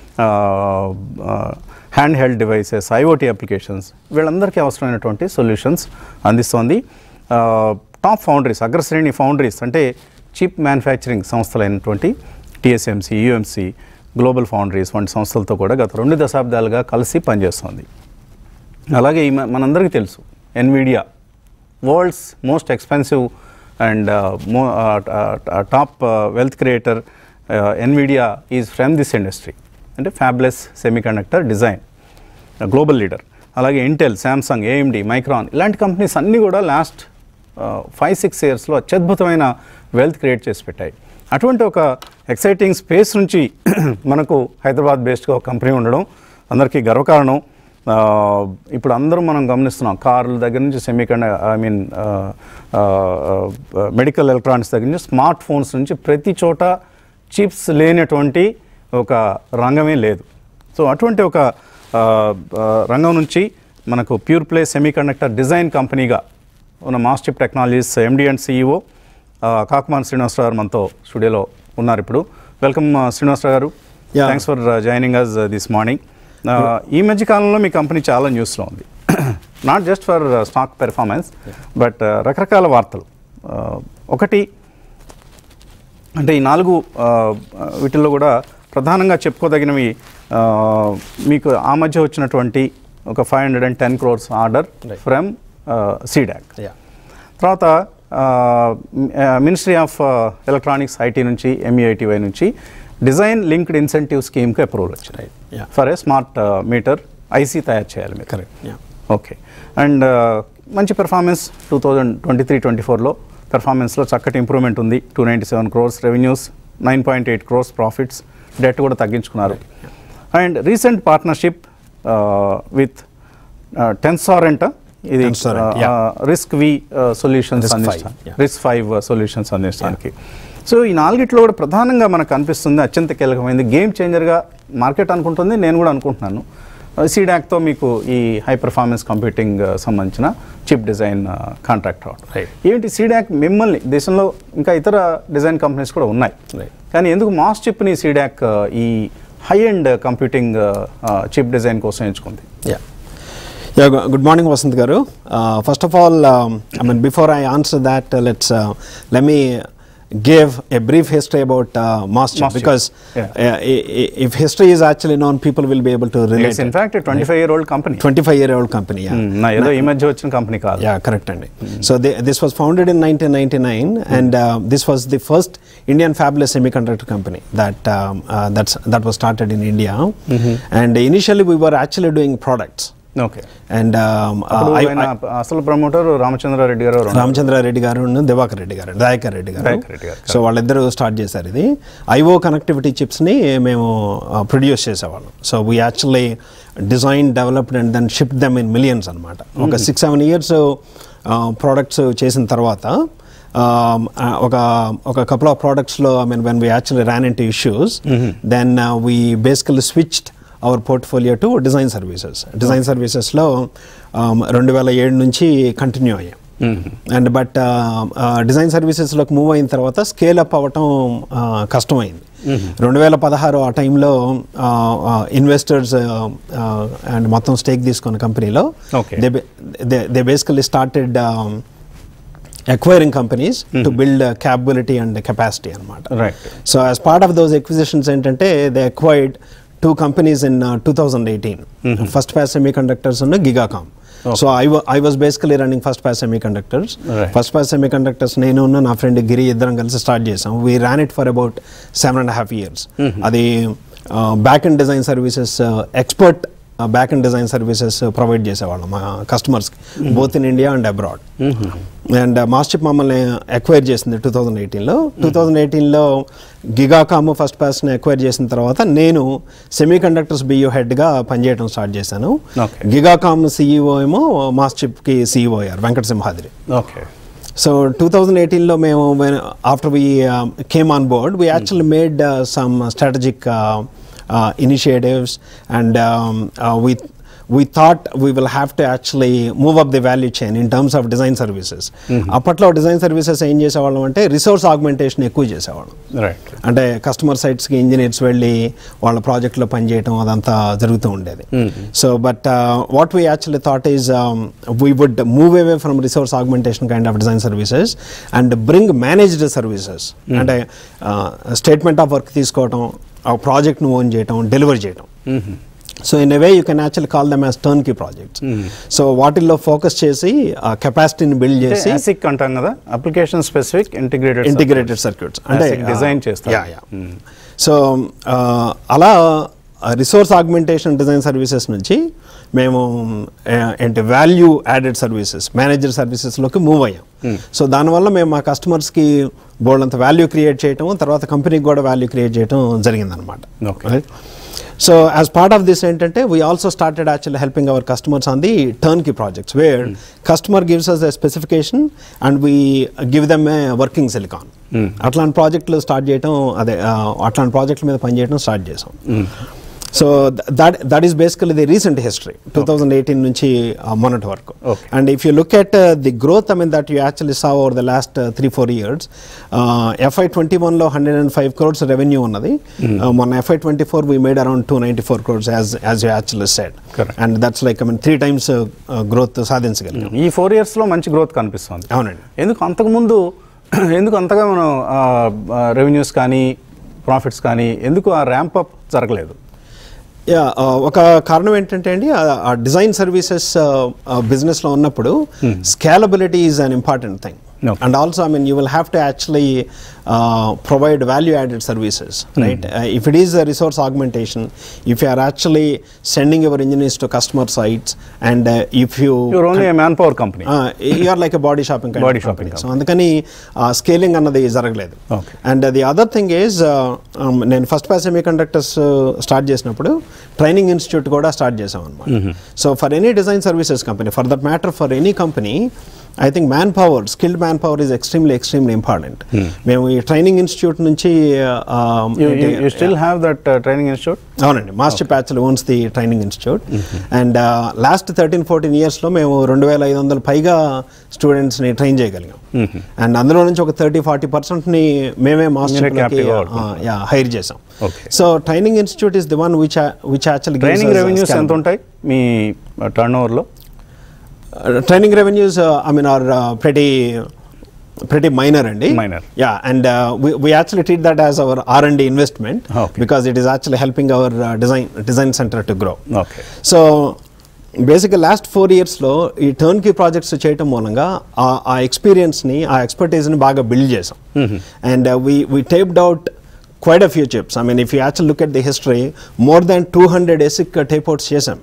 hand held devices, IoT applications, వీళ్ళందరికీ అవసరమైనటువంటి సొల్యూషన్స్ అందిస్తోంది. టాప్ ఫౌండరీస్, అగ్రశ్రేణి ఫౌండరీస్ అంటే చిప్ మ్యానుఫ్యాక్చరింగ్ సంస్థలైనటువంటి టీఎస్ఎంసీ, యూఎంసీ, గ్లోబల్ ఫౌండరీస్ వంటి సంస్థలతో కూడా గత రెండు దశాబ్దాలుగా కలిసి పనిచేస్తోంది. అలాగే ఈ మనందరికీ తెలుసు Nvidia, world's most expensive and top wealth creator. Nvidia is from this industry, అంటే fabless semiconductor design global leader. అలాగే ఇంటెల్, శాంసంగ్, ఏఎండి, మైక్రాన్ ఇలాంటి కంపెనీస్ అన్నీ కూడా లాస్ట్ ఫైవ్ సిక్స్ ఇయర్స్లో అత్యద్భుతమైన వెల్త్ క్రియేట్ చేసి పెట్టాయి. అటువంటి ఒక ఎక్సైటింగ్ స్పేస్ నుంచి మనకు హైదరాబాద్ బేస్డ్గా ఒక కంపెనీ ఉండడం అందరికీ గర్వకారణం. ఇప్పుడు అందరం మనం గమనిస్తున్నాం, కార్ల దగ్గర నుంచి సెమీకండ ఐ మీన్ మెడికల్ ఎలక్ట్రానిక్స్ దగ్గర నుంచి స్మార్ట్ ఫోన్స్ నుంచి ప్రతి చోట చిప్స్ లేనటువంటి ఒక రంగమే లేదు. సో అటువంటి ఒక రంగం నుంచి మనకు ప్యూర్ ప్లే సెమీకండక్టర్ డిజైన్ కంపెనీగా ఉన్న MosChip technologies MD and CEO Kakuman Srinivasarao garu మనతో స్టూడియోలో ఉన్నారు ఇప్పుడు. Welcome Srinivasarao garu, thanks for joining us this morning. ఈ మధ్య కాలంలో మీ కంపెనీ చాలా న్యూస్లో ఉంది, not just for stock performance but రకరకాల వార్తలు. ఒకటి అంటే ఈ నాలుగు వీటిల్లో కూడా ప్రధానంగా చెప్పుకోదగినవి, మీకు ఆ మధ్య వచ్చినటువంటి ఒక five hundred and ten crores order from CDAC. తర్వాత మినిస్ట్రీ ఆఫ్ ఎలక్ట్రానిక్స్ ఐటీ నుంచి, ఎంఈఐటీవై నుంచి డిజైన్ లింక్డ్ ఇన్సెంటివ్ స్కీమ్కి అప్రూవల్ వచ్చినాయి for a smart meter IC తయారు చేయాలి మీరు. Correct, okay. అండ్ మంచి performance two thousand twenty three twenty ఫోర్లో పెర్ఫార్మెన్స్లో చక్కటి ఇంప్రూవ్మెంట్ ఉంది. Two ninety seven crores revenues, nine point eight crores profits, debt కూడా తగ్గించుకున్నారు. And recent partnership with Tenstorrent, ఇది రిస్క్ వి సొల్యూషన్స్ అందించడానికి, రిస్క్ ఫైవ్ సొల్యూషన్స్ అందించడానికి. సో ఈ నాలుగిట్లో కూడా ప్రధానంగా మనకు అనిపిస్తుంది అత్యంత కీలకమైంది, గేమ్ చేంజర్గా మార్కెట్ అనుకుంటుంది, నేను కూడా అనుకుంటున్నాను. సీడాక్తో మీకు ఈ హై పర్ఫార్మెన్స్ కంప్యూటింగ్ సంబంధించిన చిప్ డిజైన్ కాంట్రాక్ట్ రావడం. ఏంటి సీడాక్ మిమ్మల్ని, దేశంలో ఇంకా ఇతర డిజైన్ కంపెనీస్ కూడా ఉన్నాయి, కానీ ఎందుకు మాస్ చిప్ని సీడాక్ ఈ high end computing chip design కోసం ఎంచుకుంది? Yeah yeah good morning Vasanth garu. First of all I mean before I answer that let's let me give a brief history about uh, Maschip, Maschip because yeah. uh, if history is actually known, people will be able to relate. It's in fact a twenty-five year old company. twenty-five year old company, yeah. Mm, na edo image vachina company kaadu. Yeah, correct andi. Mm. So they, this was founded in nineteen ninety-nine mm. and uh, this was the first Indian fabless semiconductor company that um, uh, that's that was started in India. Mm-hmm. And initially we were actually doing products. Okay. And అసలు promoter Ramachandra Reddy garu Ramachandra Reddy గారు దివాకర్ రెడ్డి గారు దయాకర్ రెడ్డి గారు so వాళ్ళిద్దరూ start చేశారు ఇది. IO connectivity చిప్స్ని మేము produce చేసేవాళ్ళం. So we actually design, developed and then ship them in millions అనమాట. ఒక సిక్స్ సెవెన్ ఇయర్స్ ప్రోడక్ట్స్ చేసిన తర్వాత ఒక ఒక కపుల్ ఆఫ్ ప్రోడక్ట్స్లో I mean when we actually ran into issues then we basically switched our portfolio to design services. Design సర్వీసెస్లో రెండు వేల ఏడు నుంచి కంటిన్యూ అయ్యాం. అండ్ బట్ డిజైన్ సర్వీసెస్లోకి మూవ్ అయిన తర్వాత స్కేల్ అప్ అవ్వటం కష్టమైంది. రెండు వేల పదహారు ఆ టైంలో ఇన్వెస్టర్స్ అండ్ మొత్తం స్టేక్ తీసుకున్న కంపెనీలో they basically started acquiring companies mm-hmm. to build uh, capability and capacity anamata. Right. So as part of those acquisitions entante they acquired two companies in uh, two thousand eighteen. Mm-hmm. First Pass Semiconductors and Gigacom. Okay. So I, w- I was basically running First Pass Semiconductors. Right. First Pass Semiconductors nenu unna na friend Giri iddaram kalisi start chesam. We ran it for about seven and a half years. Mm-hmm. Adi uh, back end design services uh, expert back and design services provide చేసేవాళ్ళం మా కస్టమర్స్కి both in India and abroad. And MosChip మమ్మల్ని acquire చేసింది two thousand ఎయిటీన్లో two thousand ఎయిటీన్లో Gigacom first person acquire చేసిన తర్వాత నేను సెమీ కండక్టర్స్ బియూ హెడ్గా పనిచేయడం స్టార్ట్ చేశాను. గిగాకామ్ సిఇఓ ఏమో మాస్చిప్కి సిఇఓ అయ్యారు Venkata Simhadri. Okay. So two thousand ఎయిటీన్లో మేము after we came on board we actually made some strategic initiatives and we we thought we will have to actually move up the value chain in terms of design services. అప్పట్లో design services ఏం చేసేవాళ్ళం అంటే resource augmentation ఎక్కువ చేసేవాళ్ళం. Right. అంటే customer సైట్స్కి engineers వెళ్ళి వాళ్ళ ప్రాజెక్ట్లో పనిచేయడం అదంతా జరుగుతూ ఉండేది. So but what we actually thought is we would move away from resource augmentation kind of design services and bring managed services. అంటే స్టేట్మెంట్ ఆఫ్ వర్క్ తీసుకోవటం, ఆ ప్రాజెక్ట్ను ఓన్ చేయటం, డెలివర్ చేయటం. So in a way you can actually call them as turnkey projects. So వాటిల్లో focus చేసి ఆ కెపాసిటీని బిల్డ్ చేసి ASIC అంటాం కదా, application specific integrated integrated circuits అంటే డిజైన్ చేస్తారు. సో అలా రిసోర్స్ ఆగ్మెంటేషన్ డిజైన్ సర్వీసెస్ నుంచి మేము ఏంటి వాల్యూ యాడెడ్ సర్వీసెస్ మేనేజర్ సర్వీసెస్లోకి మూవ్ అయ్యాం. సో దానివల్ల మేము మా కస్టమర్స్కి బోల్డ్ అంత వాల్యూ క్రియేట్ చేయటం, తర్వాత కంపెనీకి కూడా వాల్యూ క్రియేట్ చేయడం జరిగిందనమాట. Okay. So as part of this entente, we also started actually helping our customers on the turnkey projects where mm. customer gives us a specification and we give them a working silicon. Atlan project lo start cheyadam ade atlan project meeda pani cheyadam start chesam. So th- that that is basically the recent history twenty eighteen nunchi మొన్నటి వరకు. And if you look at uh, the growth I mean that you actually saw over the last uh, three four years, uh, F Y twenty-one లో one hundred five crores revenue ఉన్నది. మొన్న F Y twenty-four we made around two ninety-four crores as as you actually said. Correct. And that's like I mean three times uh, uh, growth సాధించగలిగాం. ఈ four years లో మంచి growth కనిపిస్తుంది. అవునండి. ఎందుకు అంతకుముందు ఎందుకు అంతగా మనం రెవెన్యూస్ కానీ ప్రాఫిట్స్ కానీ ఎందుకు ఆ ర్యాంప్ అప్ జరగలేదు? యా ఒక కారణం ఏంటంటే అండి ఆ డిజైన్ సర్వీసెస్ బిజినెస్లో ఉన్నప్పుడు scalability is an important thing. And also I mean you will have to actually uh, provide value added services, right? Mm. Uh, if it is a resource augmentation, if you are actually sending your engineers to customer sites and uh, if you you're only a manpower company, uh, you are like a body shopping kind body of shopping company. So andukani uh, scaling annadi jaragaledu. Okay. And uh, the other thing is నేను first pass semiconductors start చేసినప్పుడు training institute కూడా start చేసాం అనమాట. So for any design services company, for that matter for any company, I think manpower, skilled manpower is extremely, extremely important. మేము ఈ training institute నుంచి you still have that uh, training institute? అవునండి. Master actually owns the training institute. And last thirteen fourteen ఇయర్స్లో మేము రెండు వేల ఐదు వందల పైగా స్టూడెంట్స్ని ట్రైన్ చేయగలిగాం. అండ్ అందులో నుంచి ఒక థర్టీ ఫార్టీ పర్సెంట్ని మేమే మాస్టర్కి హైర్ చేసాం. So training institute is the one which which actually training revenues ఎంత ఉంటాయి మీ టర్న్ ఓవర్లో? Uh, training revenues, uh, I mean, are uh, pretty, pretty minor, andi. Minor. Yeah, and uh, we we actually treat that as our R and D investment. Okay. Because it is actually helping our uh, design design center to grow. Okay. So basically, last four years lo ee turnkey projects cheytam molanga aa experience ni, aa expertise ni baga build chesam. And uh, we we taped out quite a few chips. I mean, if you actually look at the history, more than two hundred ASIC uh, tape outs chesam.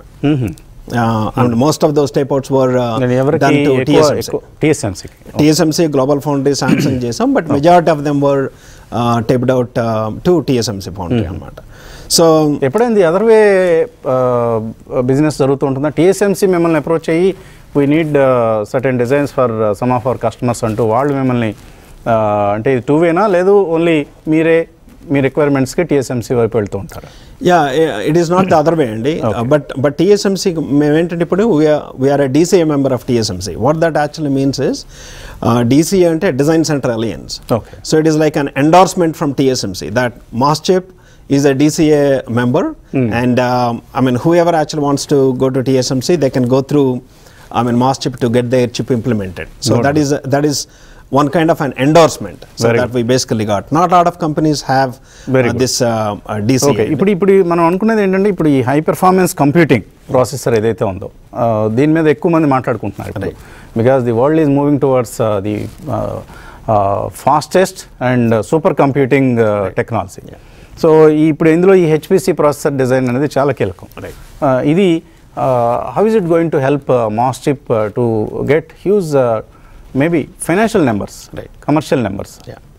Uh, and most of those tape outs were uh, done to T S M C. T S M C. T S M C, Global Foundry, Samsung చేసాం, but majority of them were uh, taped out uh, to T S M C Foundry అన్నమాట. So ఎప్పుడైంది other way business జరుగుతూ ఉంటుందా? TSMC మిమ్మల్ని approach అయ్యి we need certain designs for some of our customers అంటూ వాళ్ళు మిమ్మల్ని అంటే ఇది టూ వేనా, లేదు ఓన్లీ మీరే మీ రిక్వైర్మెంట్స్కి టీఎస్ఎంసీ వైపు వెళ్తూ ఉంటారా? Yeah, it is not the other way అండి. బట్ బట్ టీఎస్ఎంసీ మేము ఏంటంటే ఇప్పుడు we're a DCA member of TSMC. What that actually means is DCA అంటే design centre alliance. So it is like an endorsement from TSMC that MosChip is a D C A member, mm. and um, I mean whoever actually wants to go to T S M C, they can go through I mean Maschip to get their chip implemented. So Not that good. is uh, that is one kind of an endorsement. So Very that good. we basically got. Not a lot of companies have uh, this uh, uh, D C A. Okay. ఇప్పుడు ఇప్పుడు మనం అనుకునేది ఏంటంటే ఇప్పుడు ఈ high performance computing processor ఏదైతే ఉందో దీని మీద ఎక్కువ మంది మాట్లాడుకుంటున్నారు. Because the world is moving towards the fastest and super computing technology. So ఇప్పుడు ఇందులో ఈ హెచ్పిసి ప్రాసెసర్ డిజైన్ అనేది చాలా కీలకం. రైట్. ఇది how is it going to help MosChip to get huge maybe financial numbers, right, commercial numbers?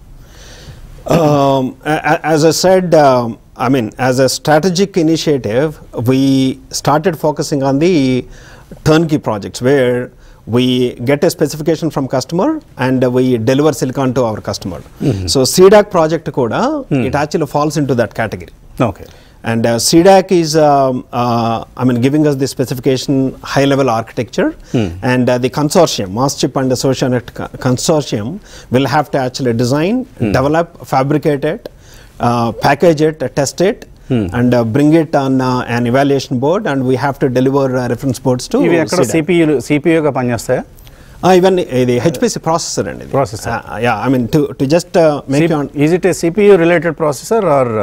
Um, a- as I said, um, I mean, as a strategic initiative, we started focusing on the turnkey projects where we get a specification from customer and uh, we deliver silicon to our customer. Mm-hmm. So C D A C project koda, mm. it actually falls into that category. Okay. And uh, C D A C is, um, uh, I mean, giving us the specification, high-level architecture, hmm. and uh, the consortium, Maschip and Associated co- Consortium, will have to actually design, hmm. develop, fabricate it, uh, package it, uh, test it, hmm. and uh, bring it on uh, an evaluation board, and we have to deliver uh, reference boards to ఇవి ఎక్కడ C D A C. CPU సిపియుగా పనిచేస్తాయా? Uh, even the H P C processor and Processor. Uh, yeah, I mean, to to just uh, make you on. Is it a CPU related processor or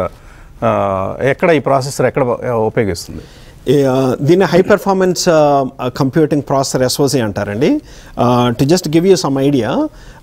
ఎక్కడ ఈ processor ఎక్కడ ఉపయోగిస్తుంది? దీన్ని high performance computing processor SoC అంటారండి. To just give you some idea,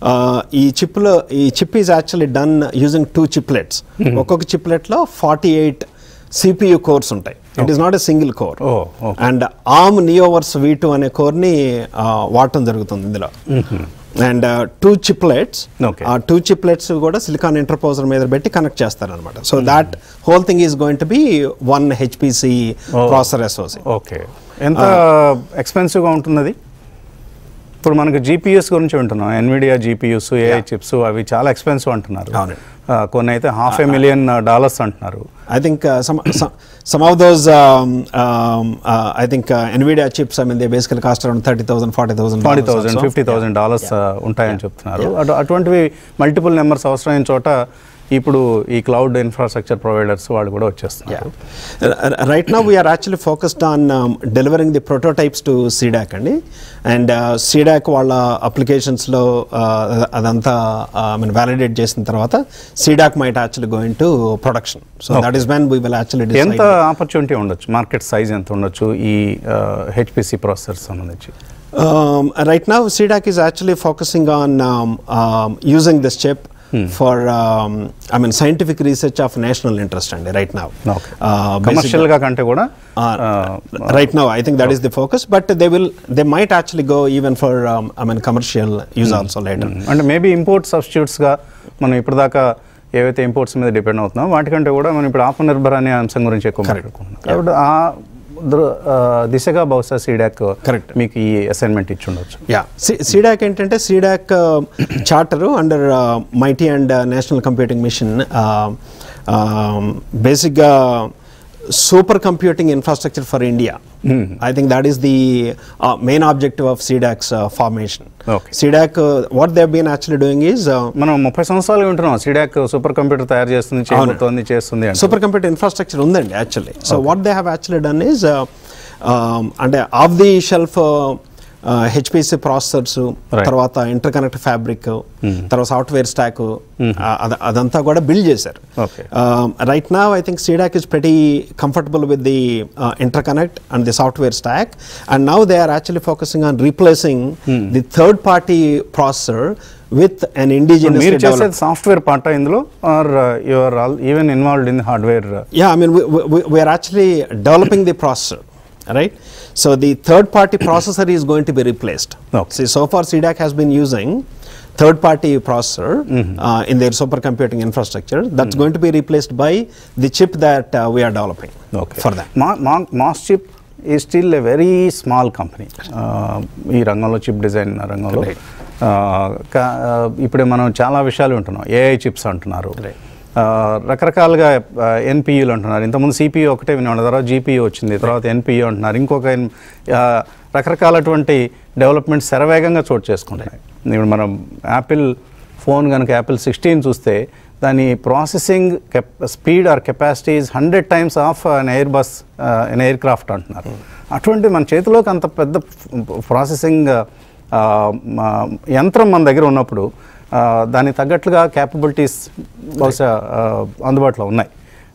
ఈ చిప్లో ఈ chip is actually done using two chiplets. ఒక్కొక్క చిప్లెట్లో ఫార్టీ ఎయిట్ సిపియు కోర్స్ ఉంటాయి. It is not a single core. And Arm Neoverse V two అనే కోర్ని వాడటం జరుగుతుంది ఇందులో. అండ్ టూ చిప్లెట్స్, ఆ టూ చిప్లెట్స్ కూడా సిలికాన్ ఇంటర్పోజర్ మీద పెట్టి కనెక్ట్ చేస్తారనమాట. So that whole thing is going to be one HPC processor SoC. Okay. ఎంత ఎక్స్పెన్సివ్గా ఉంటుంది అది? ఇప్పుడు మనకు జీపీఎస్ గురించి వింటున్నాం, ఎన్విడియా జీపీయూస్, ఏఐ చిప్స్, అవి చాలా ఎక్స్పెన్సివ్ అంటున్నారు. కొన్ని అయితే హాఫ్ ఏ మిలియన్ డాలర్స్ అంటున్నారు. I think uh, some, some some of those um, um, uh, I think uh, Nvidia chips, I mean, they basically cost around thirty thousand, forty thousand, forty thousand, fifty thousand dollars ఉంటాయని చెప్తున్నారు. అటువంటివి multiple numbers అవసరమైన చోట ఇప్పుడు ఈ cloud infrastructure providers వాళ్ళు కూడా వచ్చేస్తున్నారు. Right now we're actually focused on delivering the prototypes to C D A C అండి. And C D A C వాళ్ళ అప్లికేషన్స్లో అదంతా ఐ మీన్ వ్యాలిడేట్ చేసిన తర్వాత C D A C might actually going to production. So that is when we will actually decide. ఎంత opportunity ఉండొచ్చు, market size ఎంత ఉండొచ్చు ఈ హెచ్పిసి ప్రాసెసర్ సంబంధించి? Um, right now C D A C is actually focusing on um, um, using this chip Hmm. for um, I mean scientific research of national interest and right now. Okay. Uh, commercial ga kante kuda uh, uh, right now I think that okay. is the focus, but they will they might actually go even for um, I mean commercial use hmm. also later. Hmm. And maybe import substitutes ga మనం ఇప్పటిదాకా ఏవైతే imports మీద depend అవుతున్నాం వాటికంటే కూడా మనం ఇప్పుడు ఆత్మనిర్భర్ అనే అంశం గురించి ఎక్కువ మాట్లాడుకుంటున్నాం. కాబట్టి ఆ దిశగా బహుశా C D A C correct మీకు ఈ అసైన్మెంట్ ఇచ్చి ఉండొచ్చు. Yeah, C D A C ఏంటంటే C D A C charter under MeitY and national computing mission బేసిక్గా super computing infrastructure for India. I think that is the uh, main objective of C D A C's uh, formation. Okay. C D A C, uh, what they've been actually doing is మనం ముప్పై సంవత్సరాలు ఉంటున్నాం C D A C super computer తయారు చేస్తుంది, చేయబోతోంది, చేస్తుంది. Super computer infrastructure ఉందండి actually. So what they have actually done is అంటే off the shelf HPC processors, తర్వాత ఇంటర్ కనెక్ట్ ఫ్యాబ్రిక్, తర్వాత సాఫ్ట్వేర్ స్టాక్, అదంతా కూడా బిల్డ్ చేశారు. Right now I think C D A C is pretty comfortable with the uh, interconnect and the software stack, and now they are actually focusing on replacing hmm. the third party processor with an indigenous మీరు చేసే software part ఇందులో are you are all even involved in hardware? Yeah, I mean we are actually developing the processor, right? So the third party processor is going to be replaced. Okay. See, so far C D A C has been using third party processor mm-hmm. uh, in their supercomputing infrastructure. That's mm-hmm. going to be replaced by the chip that uh, we are developing okay. for that. Ma Ma Maschip is still a very small company. ఈ రంగంలో chip design రంగంలో ఇప్పుడే మనం చాలా విషయాలు ఉంటున్నాం. AI chips అంటున్నారు, రకరకాలుగా ఎన్పియూలు అంటున్నారు. ఇంతకుముందు సిపియూ ఒకటే వినేవాడు, తర్వాత జీపీయూ వచ్చింది, తర్వాత ఎన్పియూ అంటున్నారు. ఇంకొక రకరకాలటువంటి డెవలప్మెంట్ శరవేగంగా చోటు చేసుకుంటాయి. ఇప్పుడు మనం యాపిల్ ఫోన్ కనుక యాపిల్ సిక్స్టీన్ చూస్తే దాని processing cap speed or capacity is hundred times of an Airbus an aircraft అంటున్నారు. అటువంటి మన చేతిలోకి అంత పెద్ద ప్రాసెసింగ్ యంత్రం మన దగ్గర ఉన్నప్పుడు దానికి తగ్గట్లుగా క్యాపబిలిటీస్ బహుశా అందుబాటులో ఉన్నాయి.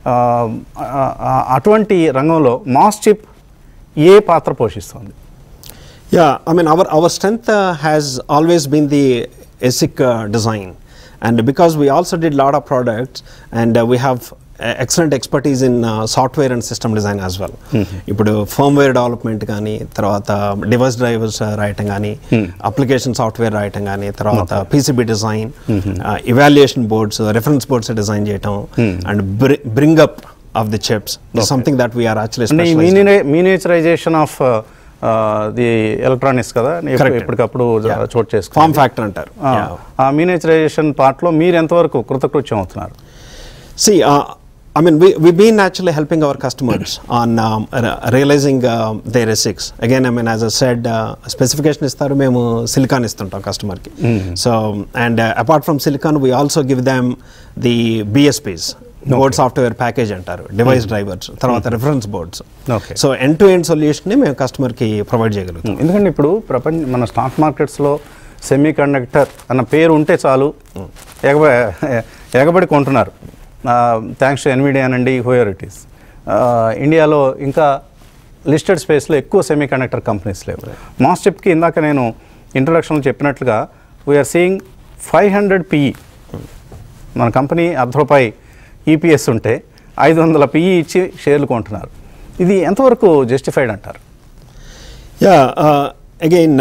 అటువంటి రంగంలో మాస్చిప్ ఏ పాత్ర పోషిస్తుంది? Yeah, I mean our our strength has always been the ASIC uh, design, and because we also did lot of products and uh, we have excellent expertise in software and system design as well. ఇప్పుడు firmware development కానీ, తర్వాత device drivers రాయటం కానీ, application software రాయటం కానీ, తర్వాత PCB design, evaluation boards, reference boards design చేయటం, and bring up of the chips, something that we're actually miniaturisation of the electronics కదా ఎప్పటికప్పుడు చోటు చేసుకో ఫార్మ్ ఫ్యాక్టర్ అంటారు. ఆ మినియేచరైజేషన్ పార్ట్లో మీరు ఎంతవరకు కృతకృత్యం అవుతున్నారు? See, uh, I mean, we, we've been actually helping our customers on um, re- realizing uh, their ASICs. Again, I mean, as I said, uh, specification istaru, memu silicon istuntam customer ki. Mm-hmm. So, and uh, apart from silicon, we also give them the B S Ps. Okay. Board software package antaru, device mm-hmm. drivers, tarvata mm-hmm. reference boards. Okay. So, end-to-end solution ni మేము customer ki provide చేయగలుగుతాం. ఎందుకంటే ఇప్పుడు ప్రపంచ మన stock మార్కెట్స్లో semi conductor అన్న పేరు ఉంటే చాలు ఎగబడి ఎగబడి కొంటున్నారు. థ్యాంక్స్ టు ఎన్విడియా అనండి, హోయర్ ఇట్ ఈస్. ఇండియాలో ఇంకా లిస్టెడ్ స్పేస్లో ఎక్కువ సెమీ కండక్టర్ కంపెనీస్ లేవు. మాస్ చిప్కి ఇందాక నేను ఇంట్రొడక్షన్లో చెప్పినట్లుగా we're seeing five hundred PE. మన కంపెనీ అర్ధ రూపాయి ఈపీఎస్ ఉంటే ఐదు వందల పిఈ ఇచ్చి షేర్లు కొంటున్నారు. ఇది ఎంతవరకు జస్టిఫైడ్ అంటారు? Yeah again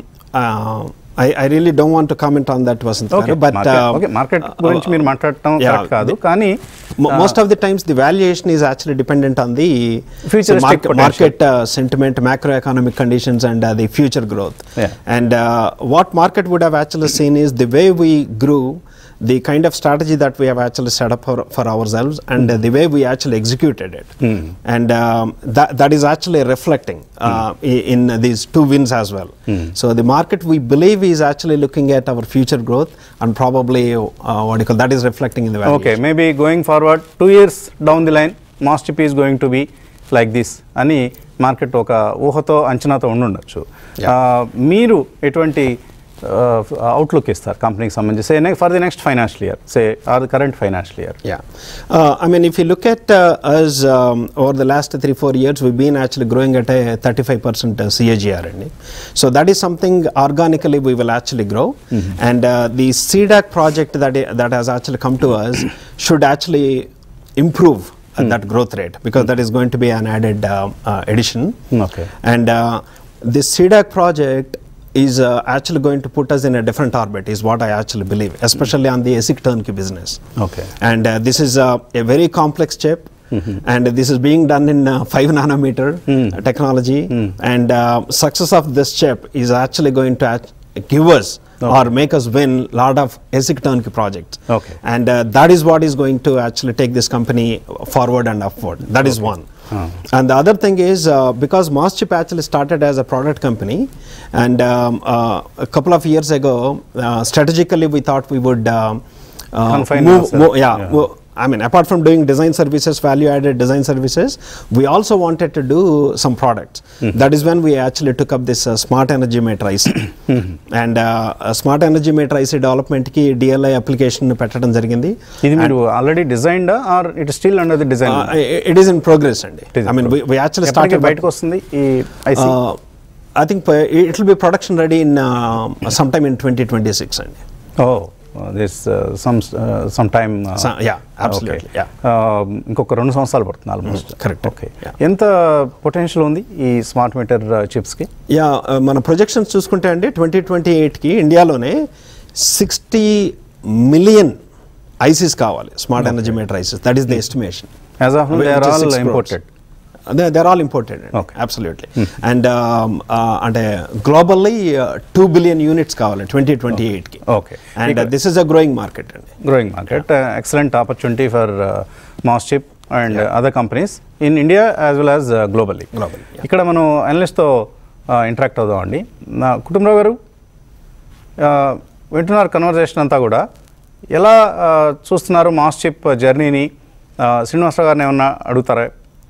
I, I really don't want to comment on that, Vasant. Okay, but market, uh, okay, market గురించి మీరు మాట్లాడటం కరెక్ట్ కాదు, కానీ most of the times the valuation is actually dependent on the futuristic market, market uh, sentiment, macroeconomic conditions, and uh, the future growth. Yeah. And uh, what market would have actually seen is the way we grew, the kind of strategy that we have actually set up for, for ourselves, and mm. uh, the way we actually executed it. Mm. And um, that, that is actually reflecting uh, mm. in these two wins as well. Mm. So the market, we believe, is actually looking at our future growth, and probably uh, what do you call that is reflecting in the valuation. Okay, maybe going forward two years down the line, మాస్ చిప్ is going to be like this అని market ఒక ఊహతో అంచనాతో ఉండుండొచ్చు. మీరు ఎటువంటి outlook ఇస్తారు కంపెనీకి సంబంధించి, say for the next financial year, say or the current financial year? Yeah, uh, I mean, if you look at uh, us um, over the last three four years, we've been actually growing at a thirty-five percent uh, C A G R, and so that is something organically we will actually grow. Mm-hmm. And uh, the C D A C project that I, that has actually come to us should actually improve uh, mm. that growth rate, because mm. that is going to be an added uh, uh, addition. Okay. And uh, this C D A C project is uh, actually going to put us in a different orbit, is what I actually believe, especially on the ASIC turnkey business. Okay. And uh, this is uh, a very complex chip, mm-hmm. and this is being done in uh, five nanometer mm. technology, mm. and uh, success of this chip is actually going to act- give us okay. or make us win a lot of ASIC turnkey projects. Okay. And uh, that is what is going to actually take this company forward and upward. That okay. is one. Uh. And the other thing is, uh, because Mass Chip actually started as a product company, and um, uh, a couple of years ago, uh, strategically we thought we would uh, uh, confine move, ourselves. move, yeah, yeah. Move, I mean, apart from doing design services, value-added design services, we also wanted to do some products. Mm-hmm. That is when we actually took up this uh, Smart Energy Meter I C. Mm-hmm. And uh, Smart Energy Meter I C development ki D L I application petadam jarigindi. Idi meeru already designed or it is still under the design? Uh, it is in progress, andi. I mean, we, we actually started. Bayatiki vastundi ee I C? Uh, I think it will be production ready in uh, sometime in twenty twenty-six, andi. Oh. Uh, this uh, some uh, some time uh, so, yeah, absolutely. Okay. Yeah. ఇంకొక రెండు సంవత్సరాలు పడుతుంది almost. Correct. Okay. ఎంత potential ఉంది ఈ smart meter చిప్స్కి? Yeah, మన projections చూసుకుంటే అండి ట్వంటీ ట్వంటీ ఎయిట్కి ఇండియాలోనే సిక్స్టీ మిలియన్ ఐసీస్ కావాలి, smart energy meter ICs. That is the estimation. As of now they are all imported. They're, they're all imported. Okay. Absolutely. Hmm. And um, uh, and uh, globally uh, two billion units kavali twenty twenty-eight ki. Okay. And uh, this is a growing market. Growing market. Yeah. Uh, excellent opportunity for uh, Mass Chip and yeah. uh, other companies in India as well as uh, globally. Globally. ఇక్కడ మనం అనలిస్ట్తో interact అవుదామండి. నా కుటుంబరావు గారు వింటున్నారు conversation అంతా కూడా, ఎలా చూస్తున్నారు mass chip జర్నీని? శ్రీనివాసరావు గారిని ఏమన్నా అడుగుతారా?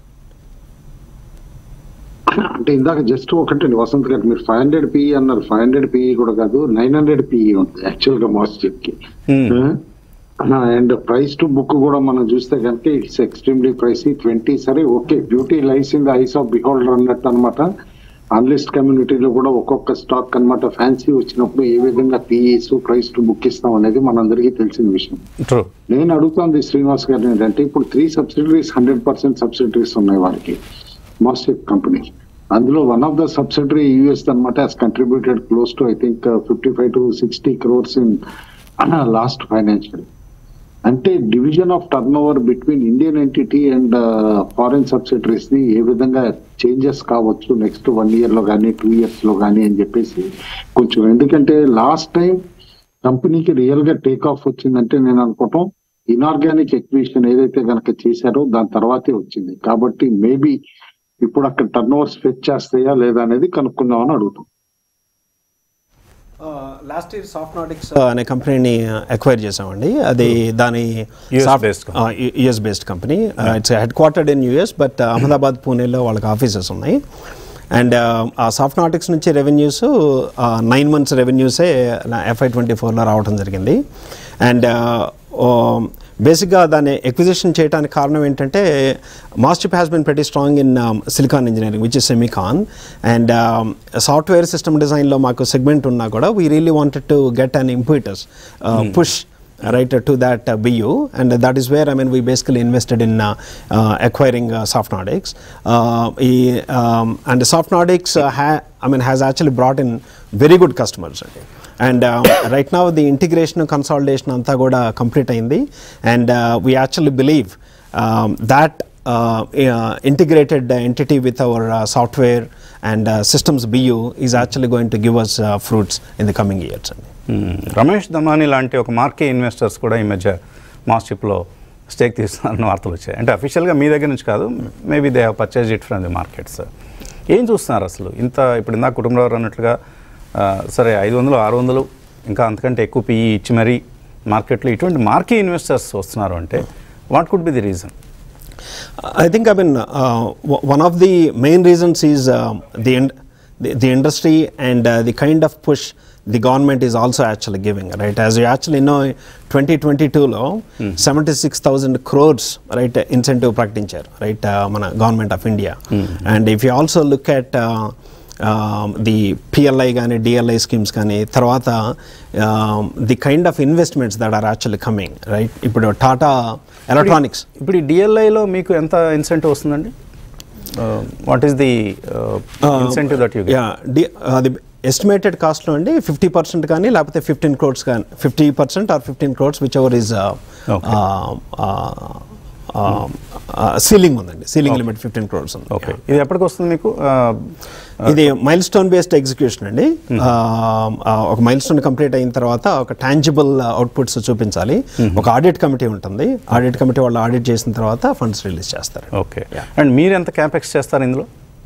అంటే ఇందాక జస్ట్ ఒకటి వసంత్ గారు, మీరు ఫైవ్ హండ్రెడ్ పిఈ అన్నారు. ఫైవ్ హండ్రెడ్ పిఈ కూడా కాదు, నైన్ హండ్రెడ్ పిఈ ఉంది యాక్చువల్ గా మాస్ చిప్ కి. అండ్ ప్రైస్ టు బుక్ కూడా మనం చూస్తే కనుక ఇట్స్ ఎక్స్ట్రీమ్లీ ప్రైస్. ట్వంటీ సరే okay, beauty lies in the eyes of beholder అన్నట్టు అనమాట. అనలిస్ట్ కమ్యూనిటీలో కూడా ఒక్కొక్క స్టాక్ అన్నమాట ఫ్యాన్సీ వచ్చినప్పుడు ఏ విధంగా పిఈస్ ప్రైస్ టు బుక్ ఇస్తాం అనేది మనందరికీ తెలిసిన విషయం. నేను అడుగుతుంది శ్రీనివాస్ గారిని ఏంటంటే ఇప్పుడు three subsidiaries hundred percent subsidiaries ఉన్నాయి వారికి మాస్టెక్ కంపెనీ. అందులో one of the subsidiary US అనమాట has contributed close to I think fifty five to sixty crores in last financial. అంటే division of turnover between Indian entity and foreign subsidiaries ని ఏ విధంగా changes కావచ్చు next one year లో కానీ two years లో కానీ అని చెప్పేసి కొంచెం, ఎందుకంటే లాస్ట్ టైం కంపెనీకి రియల్ గా టేక్ ఆఫ్ వచ్చిందంటే నేను అనుకోవటం ఇన్ఆర్గానిక్ ఎక్విజిషన్ ఏదైతే కనుక చేశారో దాని తర్వాతే వచ్చింది. కాబట్టి మేబీ ఇప్పుడు అక్కడ టర్న్ ఓవర్స్ ఫెచ్ చేస్తాయా లేదా అనేది కనుక్కుందామని అడుగుతాం. లాస్ట్ ఇయర్ సాఫ్ట్నాటిక్స్ అనే కంపెనీని అక్వైర్ చేసామండి. అది దాని US based company. It's headquartered in US but Ahmedabad పూణేలో వాళ్ళకి ఆఫీసెస్ ఉన్నాయి. అండ్ ఆ సాఫ్ట్నాటిక్స్ నుంచి రెవెన్యూస్ నైన్ మంత్స్ రెవెన్యూసే ఎఫ్ఐ ట్వంటీ ఫోర్లో రావడం జరిగింది. అండ్ బేసిక్గా దాన్ని ఎక్విజిషన్ చేయడానికి కారణం ఏంటంటే MosChip has been pretty strong in silicon engineering which is semicon. And software system డిజైన్లో మాకు సెగ్మెంట్ ఉన్నా కూడా we really wanted to get an impetus push right uh, to that uh, B U, and uh, that is where I mean we basically invested in uh, uh, acquiring uh, Softnodics. Uh, he, um, and Softnodics uh, ha- I mean has actually brought in very good customers. Okay. And uh, right now the integration and consolidation anta kuda complete ayindi, and uh, we actually believe um, that uh, uh, integrated uh, entity with our uh, software and uh, systems B U is actually going to give us uh, fruits in the coming years. Ramesh Damani లాంటి ఒక మార్కే investors కూడా ఈ మధ్య మాస్టిప్లో stake తీస్తున్నారని వార్తలు వచ్చాయి. అంటే అఫీషియల్గా మీ దగ్గర నుంచి కాదు, maybe they have purchase it from the markets. ఏం చూస్తున్నారు అసలు ఇంత? ఇప్పుడు ఇందాక కుటుంబంలో అన్నట్లుగా సరే ఐదు వందలు ఆరు వందలు ఇంకా అంతకంటే ఎక్కువ పిఈ ఇచ్చి మరీ మార్కెట్లో ఇటువంటి మార్కే ఇన్వెస్టర్స్ వస్తున్నారు అంటే what could be the reason? I think I mean uh, one of the main reasons is uh, the, in- the the industry and uh, the kind of push the government is also actually giving, right? As you actually know, twenty twenty-two lo hmm. seventy-six thousand crores, right, incentive practicaru, right, uh, mana government of India. Hmm. And if you also look at uh, um, the P L I gaani D L I schemes gaani tarvata um, the kind of investments that are actually coming, right? Ippudu Tata Electronics, ఇప్పుడు డిఎల్ఐలో మీకు ఎంత incentive వస్తుందండి? What is the incentive that you get? Yeah the estimated కాస్ట్లో అండి fifty percent కానీ లేకపోతే fifteen crores కానీ fifty percent or fifteen crores whichever is ceiling ఉందండి. సీలింగ్ లిమిట్ ఫిఫ్టీన్ క్రోడ్స్ ఉంది. ఓకే, ఇది ఎప్పటికి వస్తుంది మీకు? ఇది మైల్ స్టోన్ బేస్డ్ ఎగ్జిక్యూషన్ అండి. ఒక మైల్ స్టోన్ కంప్లీట్ అయిన తర్వాత ఒక టాంజిబుల్ అవుట్పుట్స్ చూపించాలి. ఒక ఆడిట్ కమిటీ ఉంటుంది. ఆడిట్ కమిటీ వాళ్ళు ఆడిట్ చేసిన తర్వాత ఫండ్స్ రిలీజ్ చేస్తారు. ఓకే, అండ్ మీరు ఎంత క్యాపెక్స్ చేస్తారు ఇందులో?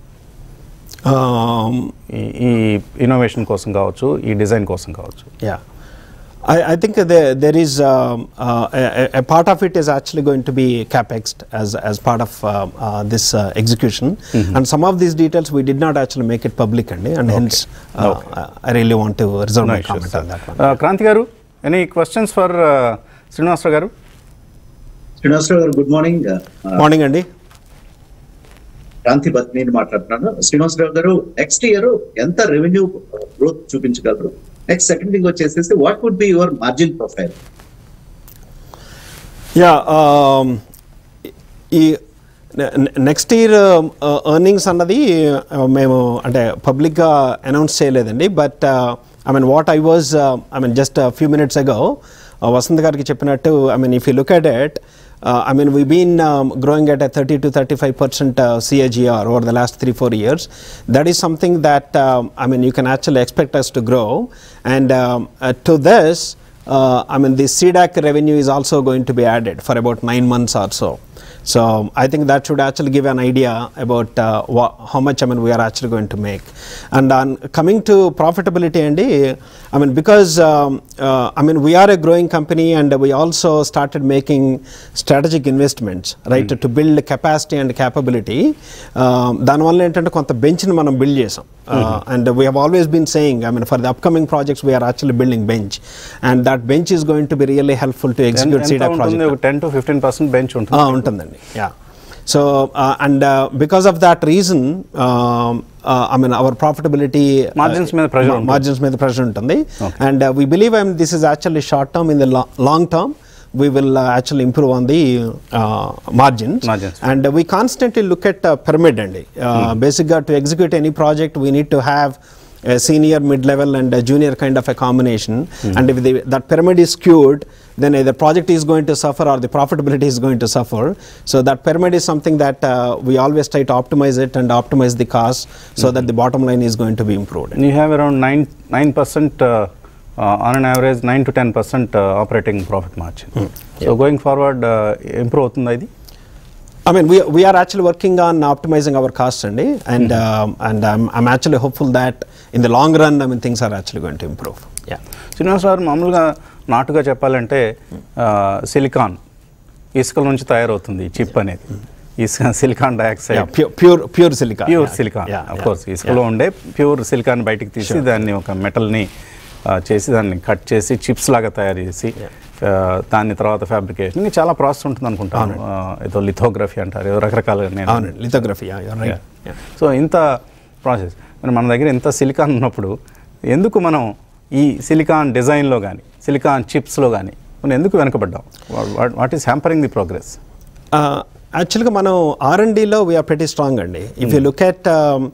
ఈ ఇన్నోవేషన్ కోసం కావచ్చు, ఈ డిజైన్ కోసం కావచ్చు. Yeah I, I think there, there is um, uh, a, a part of it is actually going to be capexed as as part of uh, uh, this uh, execution, mm-hmm. and some of these details we did not actually make it public, and, and okay. hence uh, okay. I really want to reserve no my issues, comment sir. on that one. Uh, Kranti garu, any questions for uh, Srinivasrao garu? Srinivasrao garu, good morning. Uh, morning andi. Kranti Bhat నేను మాట్లాడుతున్నాను. Srinivasarao garu, next year ఎంత revenue growth చూపించగలరు? Next second thing వచ్చేసి what would be your margin profile? Yeah ఈ next year earnings అన్నది మేము అంటే పబ్లిక్గా అనౌన్స్ చేయలేదండి. But I mean what I was I mean just few minutes ago Vasant గారికి చెప్పినట్టు, I mean if you look at it, Uh, I mean, we've been um, growing at a thirty to thirty-five percent uh, C A G R over the last three, four years. That is something that, um, I mean, you can actually expect us to grow. And um, uh, to this, uh, I mean, the C D A C revenue is also going to be added for about nine months or so. So I think that should actually give an idea about uh, wha- how much I mean we are actually going to make. And on coming to profitability, Andy, I mean because um, uh, I mean we are a growing company, and we also started making strategic investments, right, mm. to build capacity and capability. దాని వల్ల ఏంటంటే కొంత bench ని మనం build చేసాం. And we have always been saying, I mean, for the upcoming projects we are actually building bench, and that bench is going to be really helpful to execute C D A C project. ten to fifteen percent bench ఉంటుంది. ఉంటుందండి. Yeah. So uh, and uh, because of that reason, um, uh, I mean our profitability Margins మీద pressure ఉంటుంది. margins మీద pressure ఉంటుంది. And uh, we believe um, this is actually short term. In the lo- long term, we will uh, actually improve on the uh, margins. Margins. And uh, we constantly look at uh, pyramid అండి. Uh, Basically to execute any project, we need to have a senior, mid-level and a junior kind of a combination. Mm. And if the, that pyramid is skewed, then either project is going to suffer or the profitability is going to suffer. So that pyramid is something that uh, we always try to optimize it and optimize the cost so mm-hmm. that the bottom line is going to be improved. And you have around nine nine percent uh, uh, on an average nine to ten percent uh, operating profit margin. Mm. So yeah. going forward, uh, improve అవుతుందా ఇది? I mean, we we are actually working on optimizing our costs, and and mm-hmm. um, and I'm I'm actually hopeful that in the long run, I mean, things are actually going to improve. Yeah. Srinivas గారు, మామూలుగా నాటుగా చెప్పాలంటే silicon ఇసుకల నుంచి తయారవుతుంది chip అనేది. ఇసుక silicon dioxide pure pure silicon pure silicon of course ఇసుకలో ఉండే pure silicon బయటికి తీసి దాన్ని ఒక మెటల్ని చేసి దాన్ని కట్ చేసి చిప్స్ లాగా తయారు చేసి దాని తర్వాత ఫ్యాబ్రికేషన్ చాలా ప్రాసెస్ ఉంటుంది అనుకుంటాను. ఏదో లిథోగ్రఫీ అంటారు, ఏదో రకరకాల లిథోగ్రఫీ. సో ఇంత ప్రాసెస్ మరి మన దగ్గర ఇంత సిలికాన్ ఉన్నప్పుడు ఎందుకు మనం ఈ సిలికాన్ డిజైన్లో కానీ సిలికాన్ చిప్స్లో కానీ మనం ఎందుకు వెనకబడ్డాం? What is hampering the progress? యాక్చువల్గా మనం ఆర్ అండ్ డిలో వీఆర్ ప్రెటీ స్ట్రాంగ్ అండి. If you look at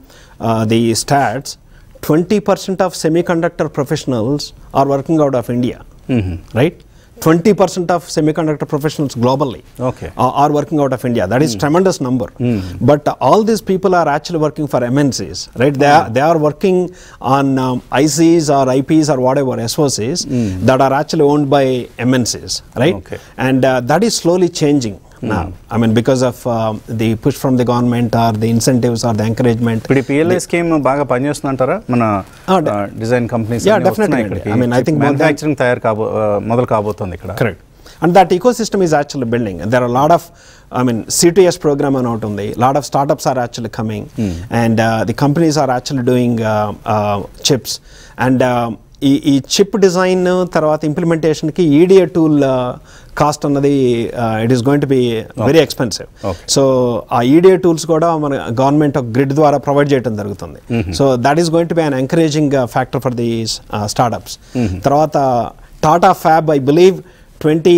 the stats, twenty percent of semiconductor professionals are working out of India, right? twenty percent of semiconductor professionals globally okay. are, are working out of India. That is mm. tremendous number. Mm. But uh, all these people are actually working for M N Cs, right? They are, they are working on um, I Cs or I Ps or whatever S O Cs mm. that are actually owned by M N Cs, right? Okay. And uh, that is slowly changing now. Mm. I mean, because of uh, the push from the government or the incentives or the encouragement. But P L A scheme baga panichestunantara mana design companies. Yeah, definitely. I mean, I think manufacturing tayar kabo modalu kabotundi ikkada. Correct. And that ecosystem is actually building. There are a lot of, I mean, C T S program and out on the, lot of startups are actually coming, mm. and uh, the companies are actually doing uh, uh, chips. And uh, ఈ ఈ chip design తర్వాత ఇంప్లిమెంటేషన్కి EDA tool cost అన్నది it is going to be very expensive. So ఆ EDA tools కూడా మన government ఒక grid ద్వారా ప్రొవైడ్ చేయడం జరుగుతుంది. So that is going to be an encouraging factor for the startups. తర్వాత Tata fab I believe twenty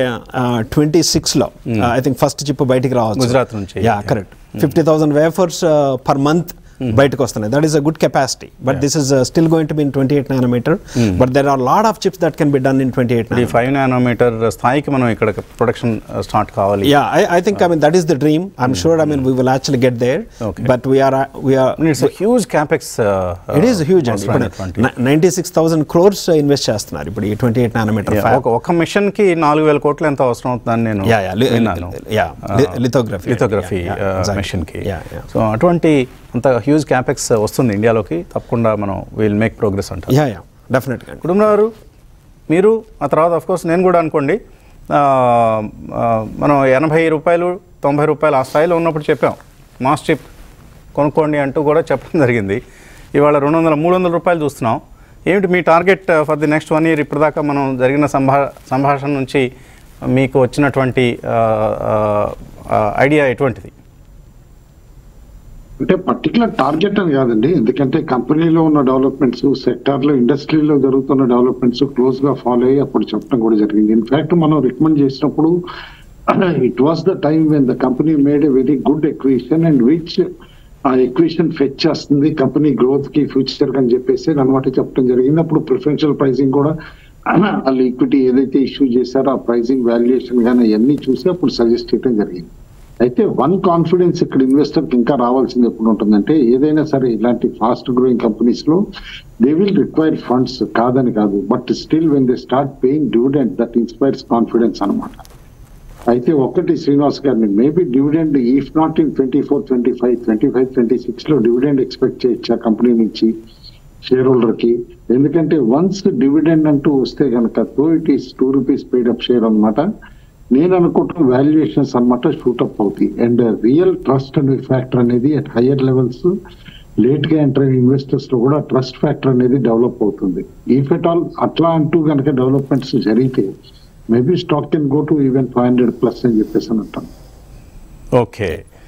twenty సిక్స్లో ఐ థింక్ ఫస్ట్ చిప్ బయటికి రావచ్చు గుజరాత్ నుంచి. Yeah correct. Fifty thousand wafers per month బయటకు వస్తున్నాయి. That is a good capacity. But this is still going to be in twenty eight nanometer. But there are lot of chips that can be done in twenty eight five nanometer స్థాయికి మనం ఇక్కడ production start కావాలి. Yeah I I think I mean that is the dream. I'm sure I mean we will actually get there. But we're we're it's huge capex. It is huge అండి. Ninety six thousand crores invest చేస్తున్నారు ఇప్పుడు ఈ twenty eight nanometer. ఒక machine కి నాలుగు వేల కోట్లు ఎంత అవసరం అవుతుందని నేను లిథోగ్రఫీ లిథోగ్రఫీ మిషన్ కి. సో అటువంటి అంత హ్యూజ్ క్యాపెక్స్ వస్తుంది ఇండియాలోకి. తప్పకుండా మనం విల్ మేక్ ప్రోగ్రెస్ అంటారు. యా యా డెఫినెట్గా. కుటుంబారు మీరు ఆ తర్వాత ఆఫ్ కోర్స్ నేను కూడా అనుకోండి మనం ఎనభై రూపాయలు తొంభై రూపాయలు ఆ స్థాయిలో ఉన్నప్పుడు చెప్పాం మాస్ చిప్ కొనుక్కోండి అంటూ కూడా చెప్పడం జరిగింది. ఇవాళ రెండు వందల మూడు వందల రూపాయలు చూస్తున్నాం. ఏమిటి మీ target for the next one year? ఇప్పటిదాకా మనం జరిగిన సంభా సంభాషణ నుంచి మీకు వచ్చినటువంటి ఐడియా ఎటువంటిది? అంటే పర్టికులర్ టార్గెట్ అని కాదండి, ఎందుకంటే కంపెనీలో ఉన్న డెవలప్మెంట్స్, సెక్టార్లో ఇండస్ట్రీలో జరుగుతున్న డెవలప్మెంట్స్ క్లోజ్ గా ఫాలో అయ్యి అప్పుడు చెప్పడం కూడా జరిగింది. ఇన్ఫాక్ట్ మనం రికమెండ్ చేసినప్పుడు it was the time when the company made a very good acquisition and which ఆ ఎక్విజిషన్ ఫెచ్ చేస్తుంది కంపెనీ గ్రోత్ కి ఫ్యూచర్ అని చెప్పేసి అనమాట చెప్పడం జరిగింది. అప్పుడు ప్రిఫరెన్షియల్ ప్రైసింగ్ కూడా వాళ్ళు ఈక్విటీ ఏదైతే ఇష్యూ చేశారో ఆ ప్రైసింగ్ వాల్యుయేషన్ కానీ అవన్నీ చూసి అప్పుడు సజెస్ట్ చేయడం జరిగింది. అయితే వన్ కాన్ఫిడెన్స్ ఇక్కడ ఇన్వెస్టర్ కి ఇంకా రావాల్సింది ఎప్పుడు ఉంటుందంటే, ఏదైనా సరే ఇలాంటి ఫాస్ట్ గ్రోయింగ్ కంపెనీస్ లో దే విల్ రిక్వైర్ ఫండ్స్, కాదని కాదు, but still when they start paying dividend that inspires confidence అనమాట. అయితే ఒకటి శ్రీనివాస్ గారిని maybe dividend if not in twenty four twenty five twenty five twenty six లో డివిడెండ్ ఎక్స్పెక్ట్ చేయొచ్చా company నుంచి షేర్ హోల్డర్ కి? ఎందుకంటే వన్స్ డివిడెండ్ అంటూ వస్తే కనుక తో it is two rupees paid up share అనమాట. నేను అనుకుంటున్న వాల్యుయేషన్స్ అనమాట షూటప్ అవుతాయి. అండ్ రియల్ ట్రస్ట్ అనే ఫ్యాక్టర్ అనేది అట్ హయ్యర్ లెవెల్స్ లేట్ గా ఎంటర్ అయిన ఇన్వెస్టర్స్ లో కూడా ట్రస్ట్ ఫ్యాక్టర్ అనేది డెవలప్ అవుతుంది. ఇఫ్ ఎట్ ఆల్ అట్లా అంటూ కనుక డెవలప్మెంట్స్ జరిగితే maybe stock can go to even five hundred plus అని చెప్పేసి అని అంటాను. Okay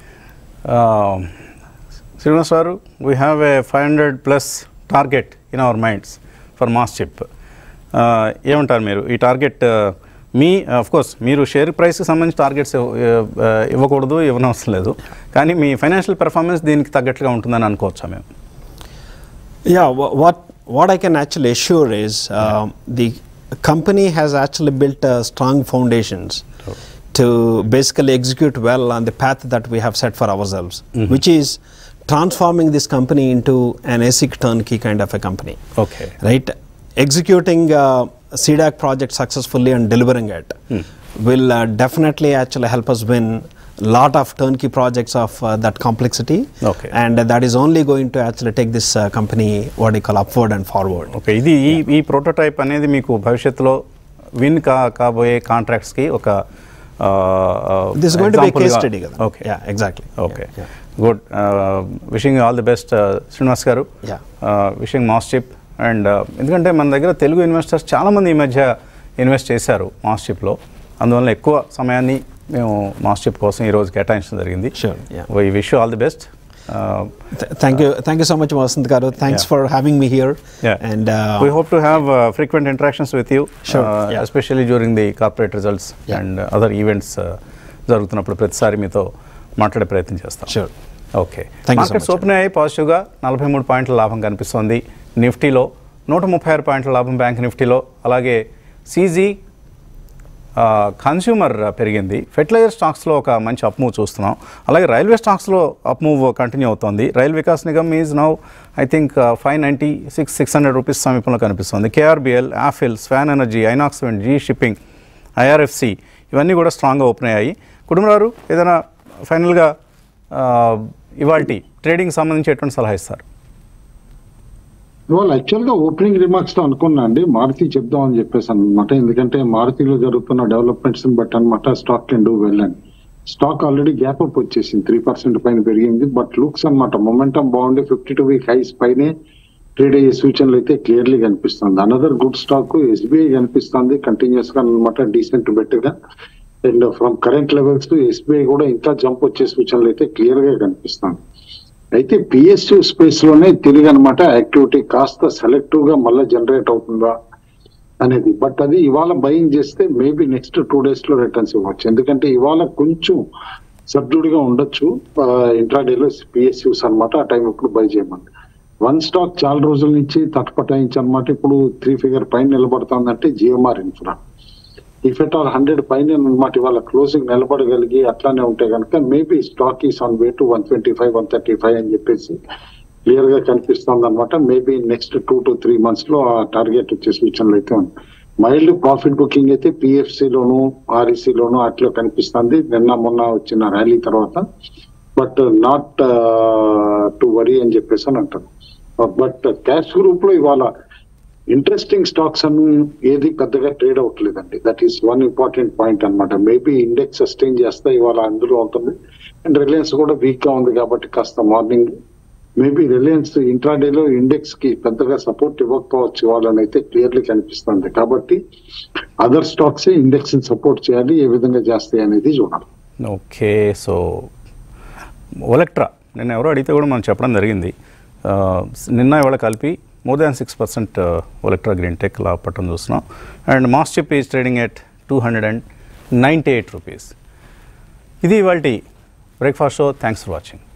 Srinivas garu, we have a five hundred plus target in our minds for MosChip. ఏమంటారు మీరు ఈ టార్గెట్? మీ ఆఫ్ కోర్స్ మీరు షేర్ ప్రైస్కి సంబంధించి టార్గెట్స్ ఇవ్వకూడదు, ఇవ్వనవసరం లేదు, కానీ మీ ఫైనాన్షియల్ పెర్ఫార్మెన్స్ దీనికి తగ్గట్టుగా ఉంటుందని అనుకోవచ్చా మేము? Yeah, wha- what what I can actually assure is uh, the company has actually built uh, strong foundations Oh. to basically execute well on the path that we have set for ourselves, Mhm. which is transforming this company into an ASIC turnkey kind of a company. Okay. Right? Executing uh, C DAC project successfully and delivering it Hmm. will uh, definitely actually help us win lot of turnkey projects of uh, that complexity. Okay. And uh, that is only going to actually take this uh, company what you call upward and forward. Okay, ఇది ఈ ఈ prototype అనేది మీకు భవిష్యత్తులో win కా కాబోయే కాంట్రాక్ట్స్కి ఒక This is going to be a case study. Okay, Yeah, exactly. Okay, Yeah, good. Wishing all the best Srinivas garu. Yeah. Wishing MosChip. And ఎందుకంటే మన దగ్గర తెలుగు ఇన్వెస్టర్స్ చాలామంది ఈ మధ్య ఇన్వెస్ట్ చేశారు మాస్ చిప్లో, అందువల్ల ఎక్కువ సమయాన్ని మేము మాస్ చిప్ కోసం ఈరోజు కేటాయించడం జరిగింది. Sure, yeah. We wish you all the best. Th- thank you, thank you so much, Vasant Garu. Thanks Yeah. for having me here. Yeah. And uh, we hope to have uh, frequent interactions with you, Sure, uh, yeah. especially during the corporate results Yeah. and uh, other events జరుగుతున్నప్పుడు ప్రతిసారి మీతో మాట్లాడే ప్రయత్నం చేస్తాం. Sure. Okay, Thank you so markets much. Open అయ్యాయి పాజిటివ్గా. నలభై మూడు పాయింట్ల లాభం కనిపిస్తోంది నిఫ్టీలో, నూట ముప్పై ఆరు పాయింట్ల లాభం బ్యాంక్ నిఫ్టీలో. అలాగే సీజీ కన్స్యూమర్ పెరిగింది. ఫెర్టిలైజర్ స్టాక్స్లో ఒక మంచి అప్ మూవ్ చూస్తున్నాం. అలాగే రైల్వే స్టాక్స్లో అప్ మూవ్ కంటిన్యూ అవుతోంది. Rail Vikas Nigam is now I think five ninety six six hundred rupees సమీపంలో కనిపిస్తుంది. KRBL, Affle, Swan Energy, Inox Wind, G shipping, IRFC ఇవన్నీ కూడా స్ట్రాంగ్గా ఓపెన్ అయ్యాయి. కుటుంబరారు ఏదైనా ఫైనల్గా ఇవాల్టి ట్రేడింగ్ సంబంధించి ఎటువంటి సలహా ఇస్తారు? ఇవాళ యాక్చువల్ గా ఓపెనింగ్ రిమార్క్స్ తో అనుకున్నా అండి మారుతి చెప్దాం అని చెప్పేసి అనమాట. ఎందుకంటే మారుతిలో జరుగుతున్న డెవలప్మెంట్స్ బట్టి అనమాట స్టాక్ కెన్ డూ వెల్ అని. స్టాక్ ఆల్రెడీ గ్యాప్ అప్ వచ్చేసింది, త్రీ పర్సెంట్ పైన పెరిగింది. బట్ లుక్స్ అనమాట మొమెంటం బాగుండి ఫిఫ్టీ టూ వీక్ హైస్ పైనే ట్రేడ్ అయ్యే సూచనలు అయితే క్లియర్లీ కనిపిస్తుంది. అనదర్ గుడ్ స్టాక్ ఎస్బీఐ కనిపిస్తుంది కంటిన్యూస్ గా అనమాట, డీసెంట్ బెటర్ గా. And from current levels SBI కూడా ఇంకా జంప్ వచ్చే సూచనలు అయితే క్లియర్ గా కనిపిస్తుంది. అయితే పిఎస్యూ స్పేస్ లోనే తిరిగి అనమాట యాక్టివిటీ కాస్త సెలెక్టివ్ గా మళ్ళీ జనరేట్ అవుతుందా అనేది. బట్ అది ఇవాళ బయింగ్ చేస్తే మేబీ నెక్స్ట్ టూ డేస్ లో రిటర్న్స్ ఇవ్వచ్చు. ఎందుకంటే ఇవాళ కొంచెం సబ్డ్యూడ్ గా ఉండొచ్చు ఇంట్రాడేలో పిఎస్యూస్ అనమాట. ఆ టైం ఇప్పుడు బై చేయమండి. వన్ స్టాక్ చాలా రోజుల నుంచి తటపటాయించి అనమాట ఇప్పుడు త్రీ ఫిగర్ పైన నిలబడుతుందంటే GMR infra. If at all hundred పైన అనమాట ఇవాళ క్లోజింగ్ నిలబడగలిగి అట్లానే ఉంటే కనుక maybe stock is on way to one twenty five one thirty five అని చెప్పేసి క్లియర్ గా కనిపిస్తుంది అనమాట. Maybe next two to three months లో ఆ టార్గెట్ వచ్చే సూచనలు అయితే ఉంది. మైల్డ్ ప్రాఫిట్ బుకింగ్ అయితే పిఎఫ్సి లోను ఆర్ఈసి లోను అట్లా కనిపిస్తుంది నిన్న మొన్న వచ్చిన ర్యాలీ తర్వాత. బట్ నాట్ టు వరీ అని చెప్పేసి అని అంటారు. బట్ క్యాష్ గ్రూప్ లో ఇవాళ ఇంట్రెస్టింగ్ స్టాక్స్ అన్ని ఏది పెద్దగా ట్రేడ్ అవ్వట్లేదండి. That is one important point అనమాట. మేబీ ఇండెక్స్ సస్టైన్ చేస్తే ఇవాళ అందులో ఉంటుంది. అండ్ రిలయన్స్ కూడా వీక్ గా ఉంది కాబట్టి కాస్త మార్నింగ్ మేబీ రిలయన్స్ ఇంట్రాడేలో ఇండెక్స్ కి పెద్దగా సపోర్ట్ ఇవ్వకపోవచ్చు ఇవాళని అయితే క్లియర్లీ కనిపిస్తుంది. కాబట్టి అదర్ స్టాక్స్ ఇండెక్స్ ని సపోర్ట్ చేయాలి, ఏ విధంగా చేస్తాయి అనేది చూడాలి. ఓకే, సో ఒలెక్ట్రా నిన్న ఎవరో అడిగితే కూడా మనం చెప్పడం జరిగింది. నిన్న ఇవాళ కలిపి more than six percent Olectra green tech లాభ పట్టడం చూస్తున్నాం. And MosChip is trading at two hundred and ninety eight rupees. ఇది ఇవాళ breakfast show. Thanks for watching.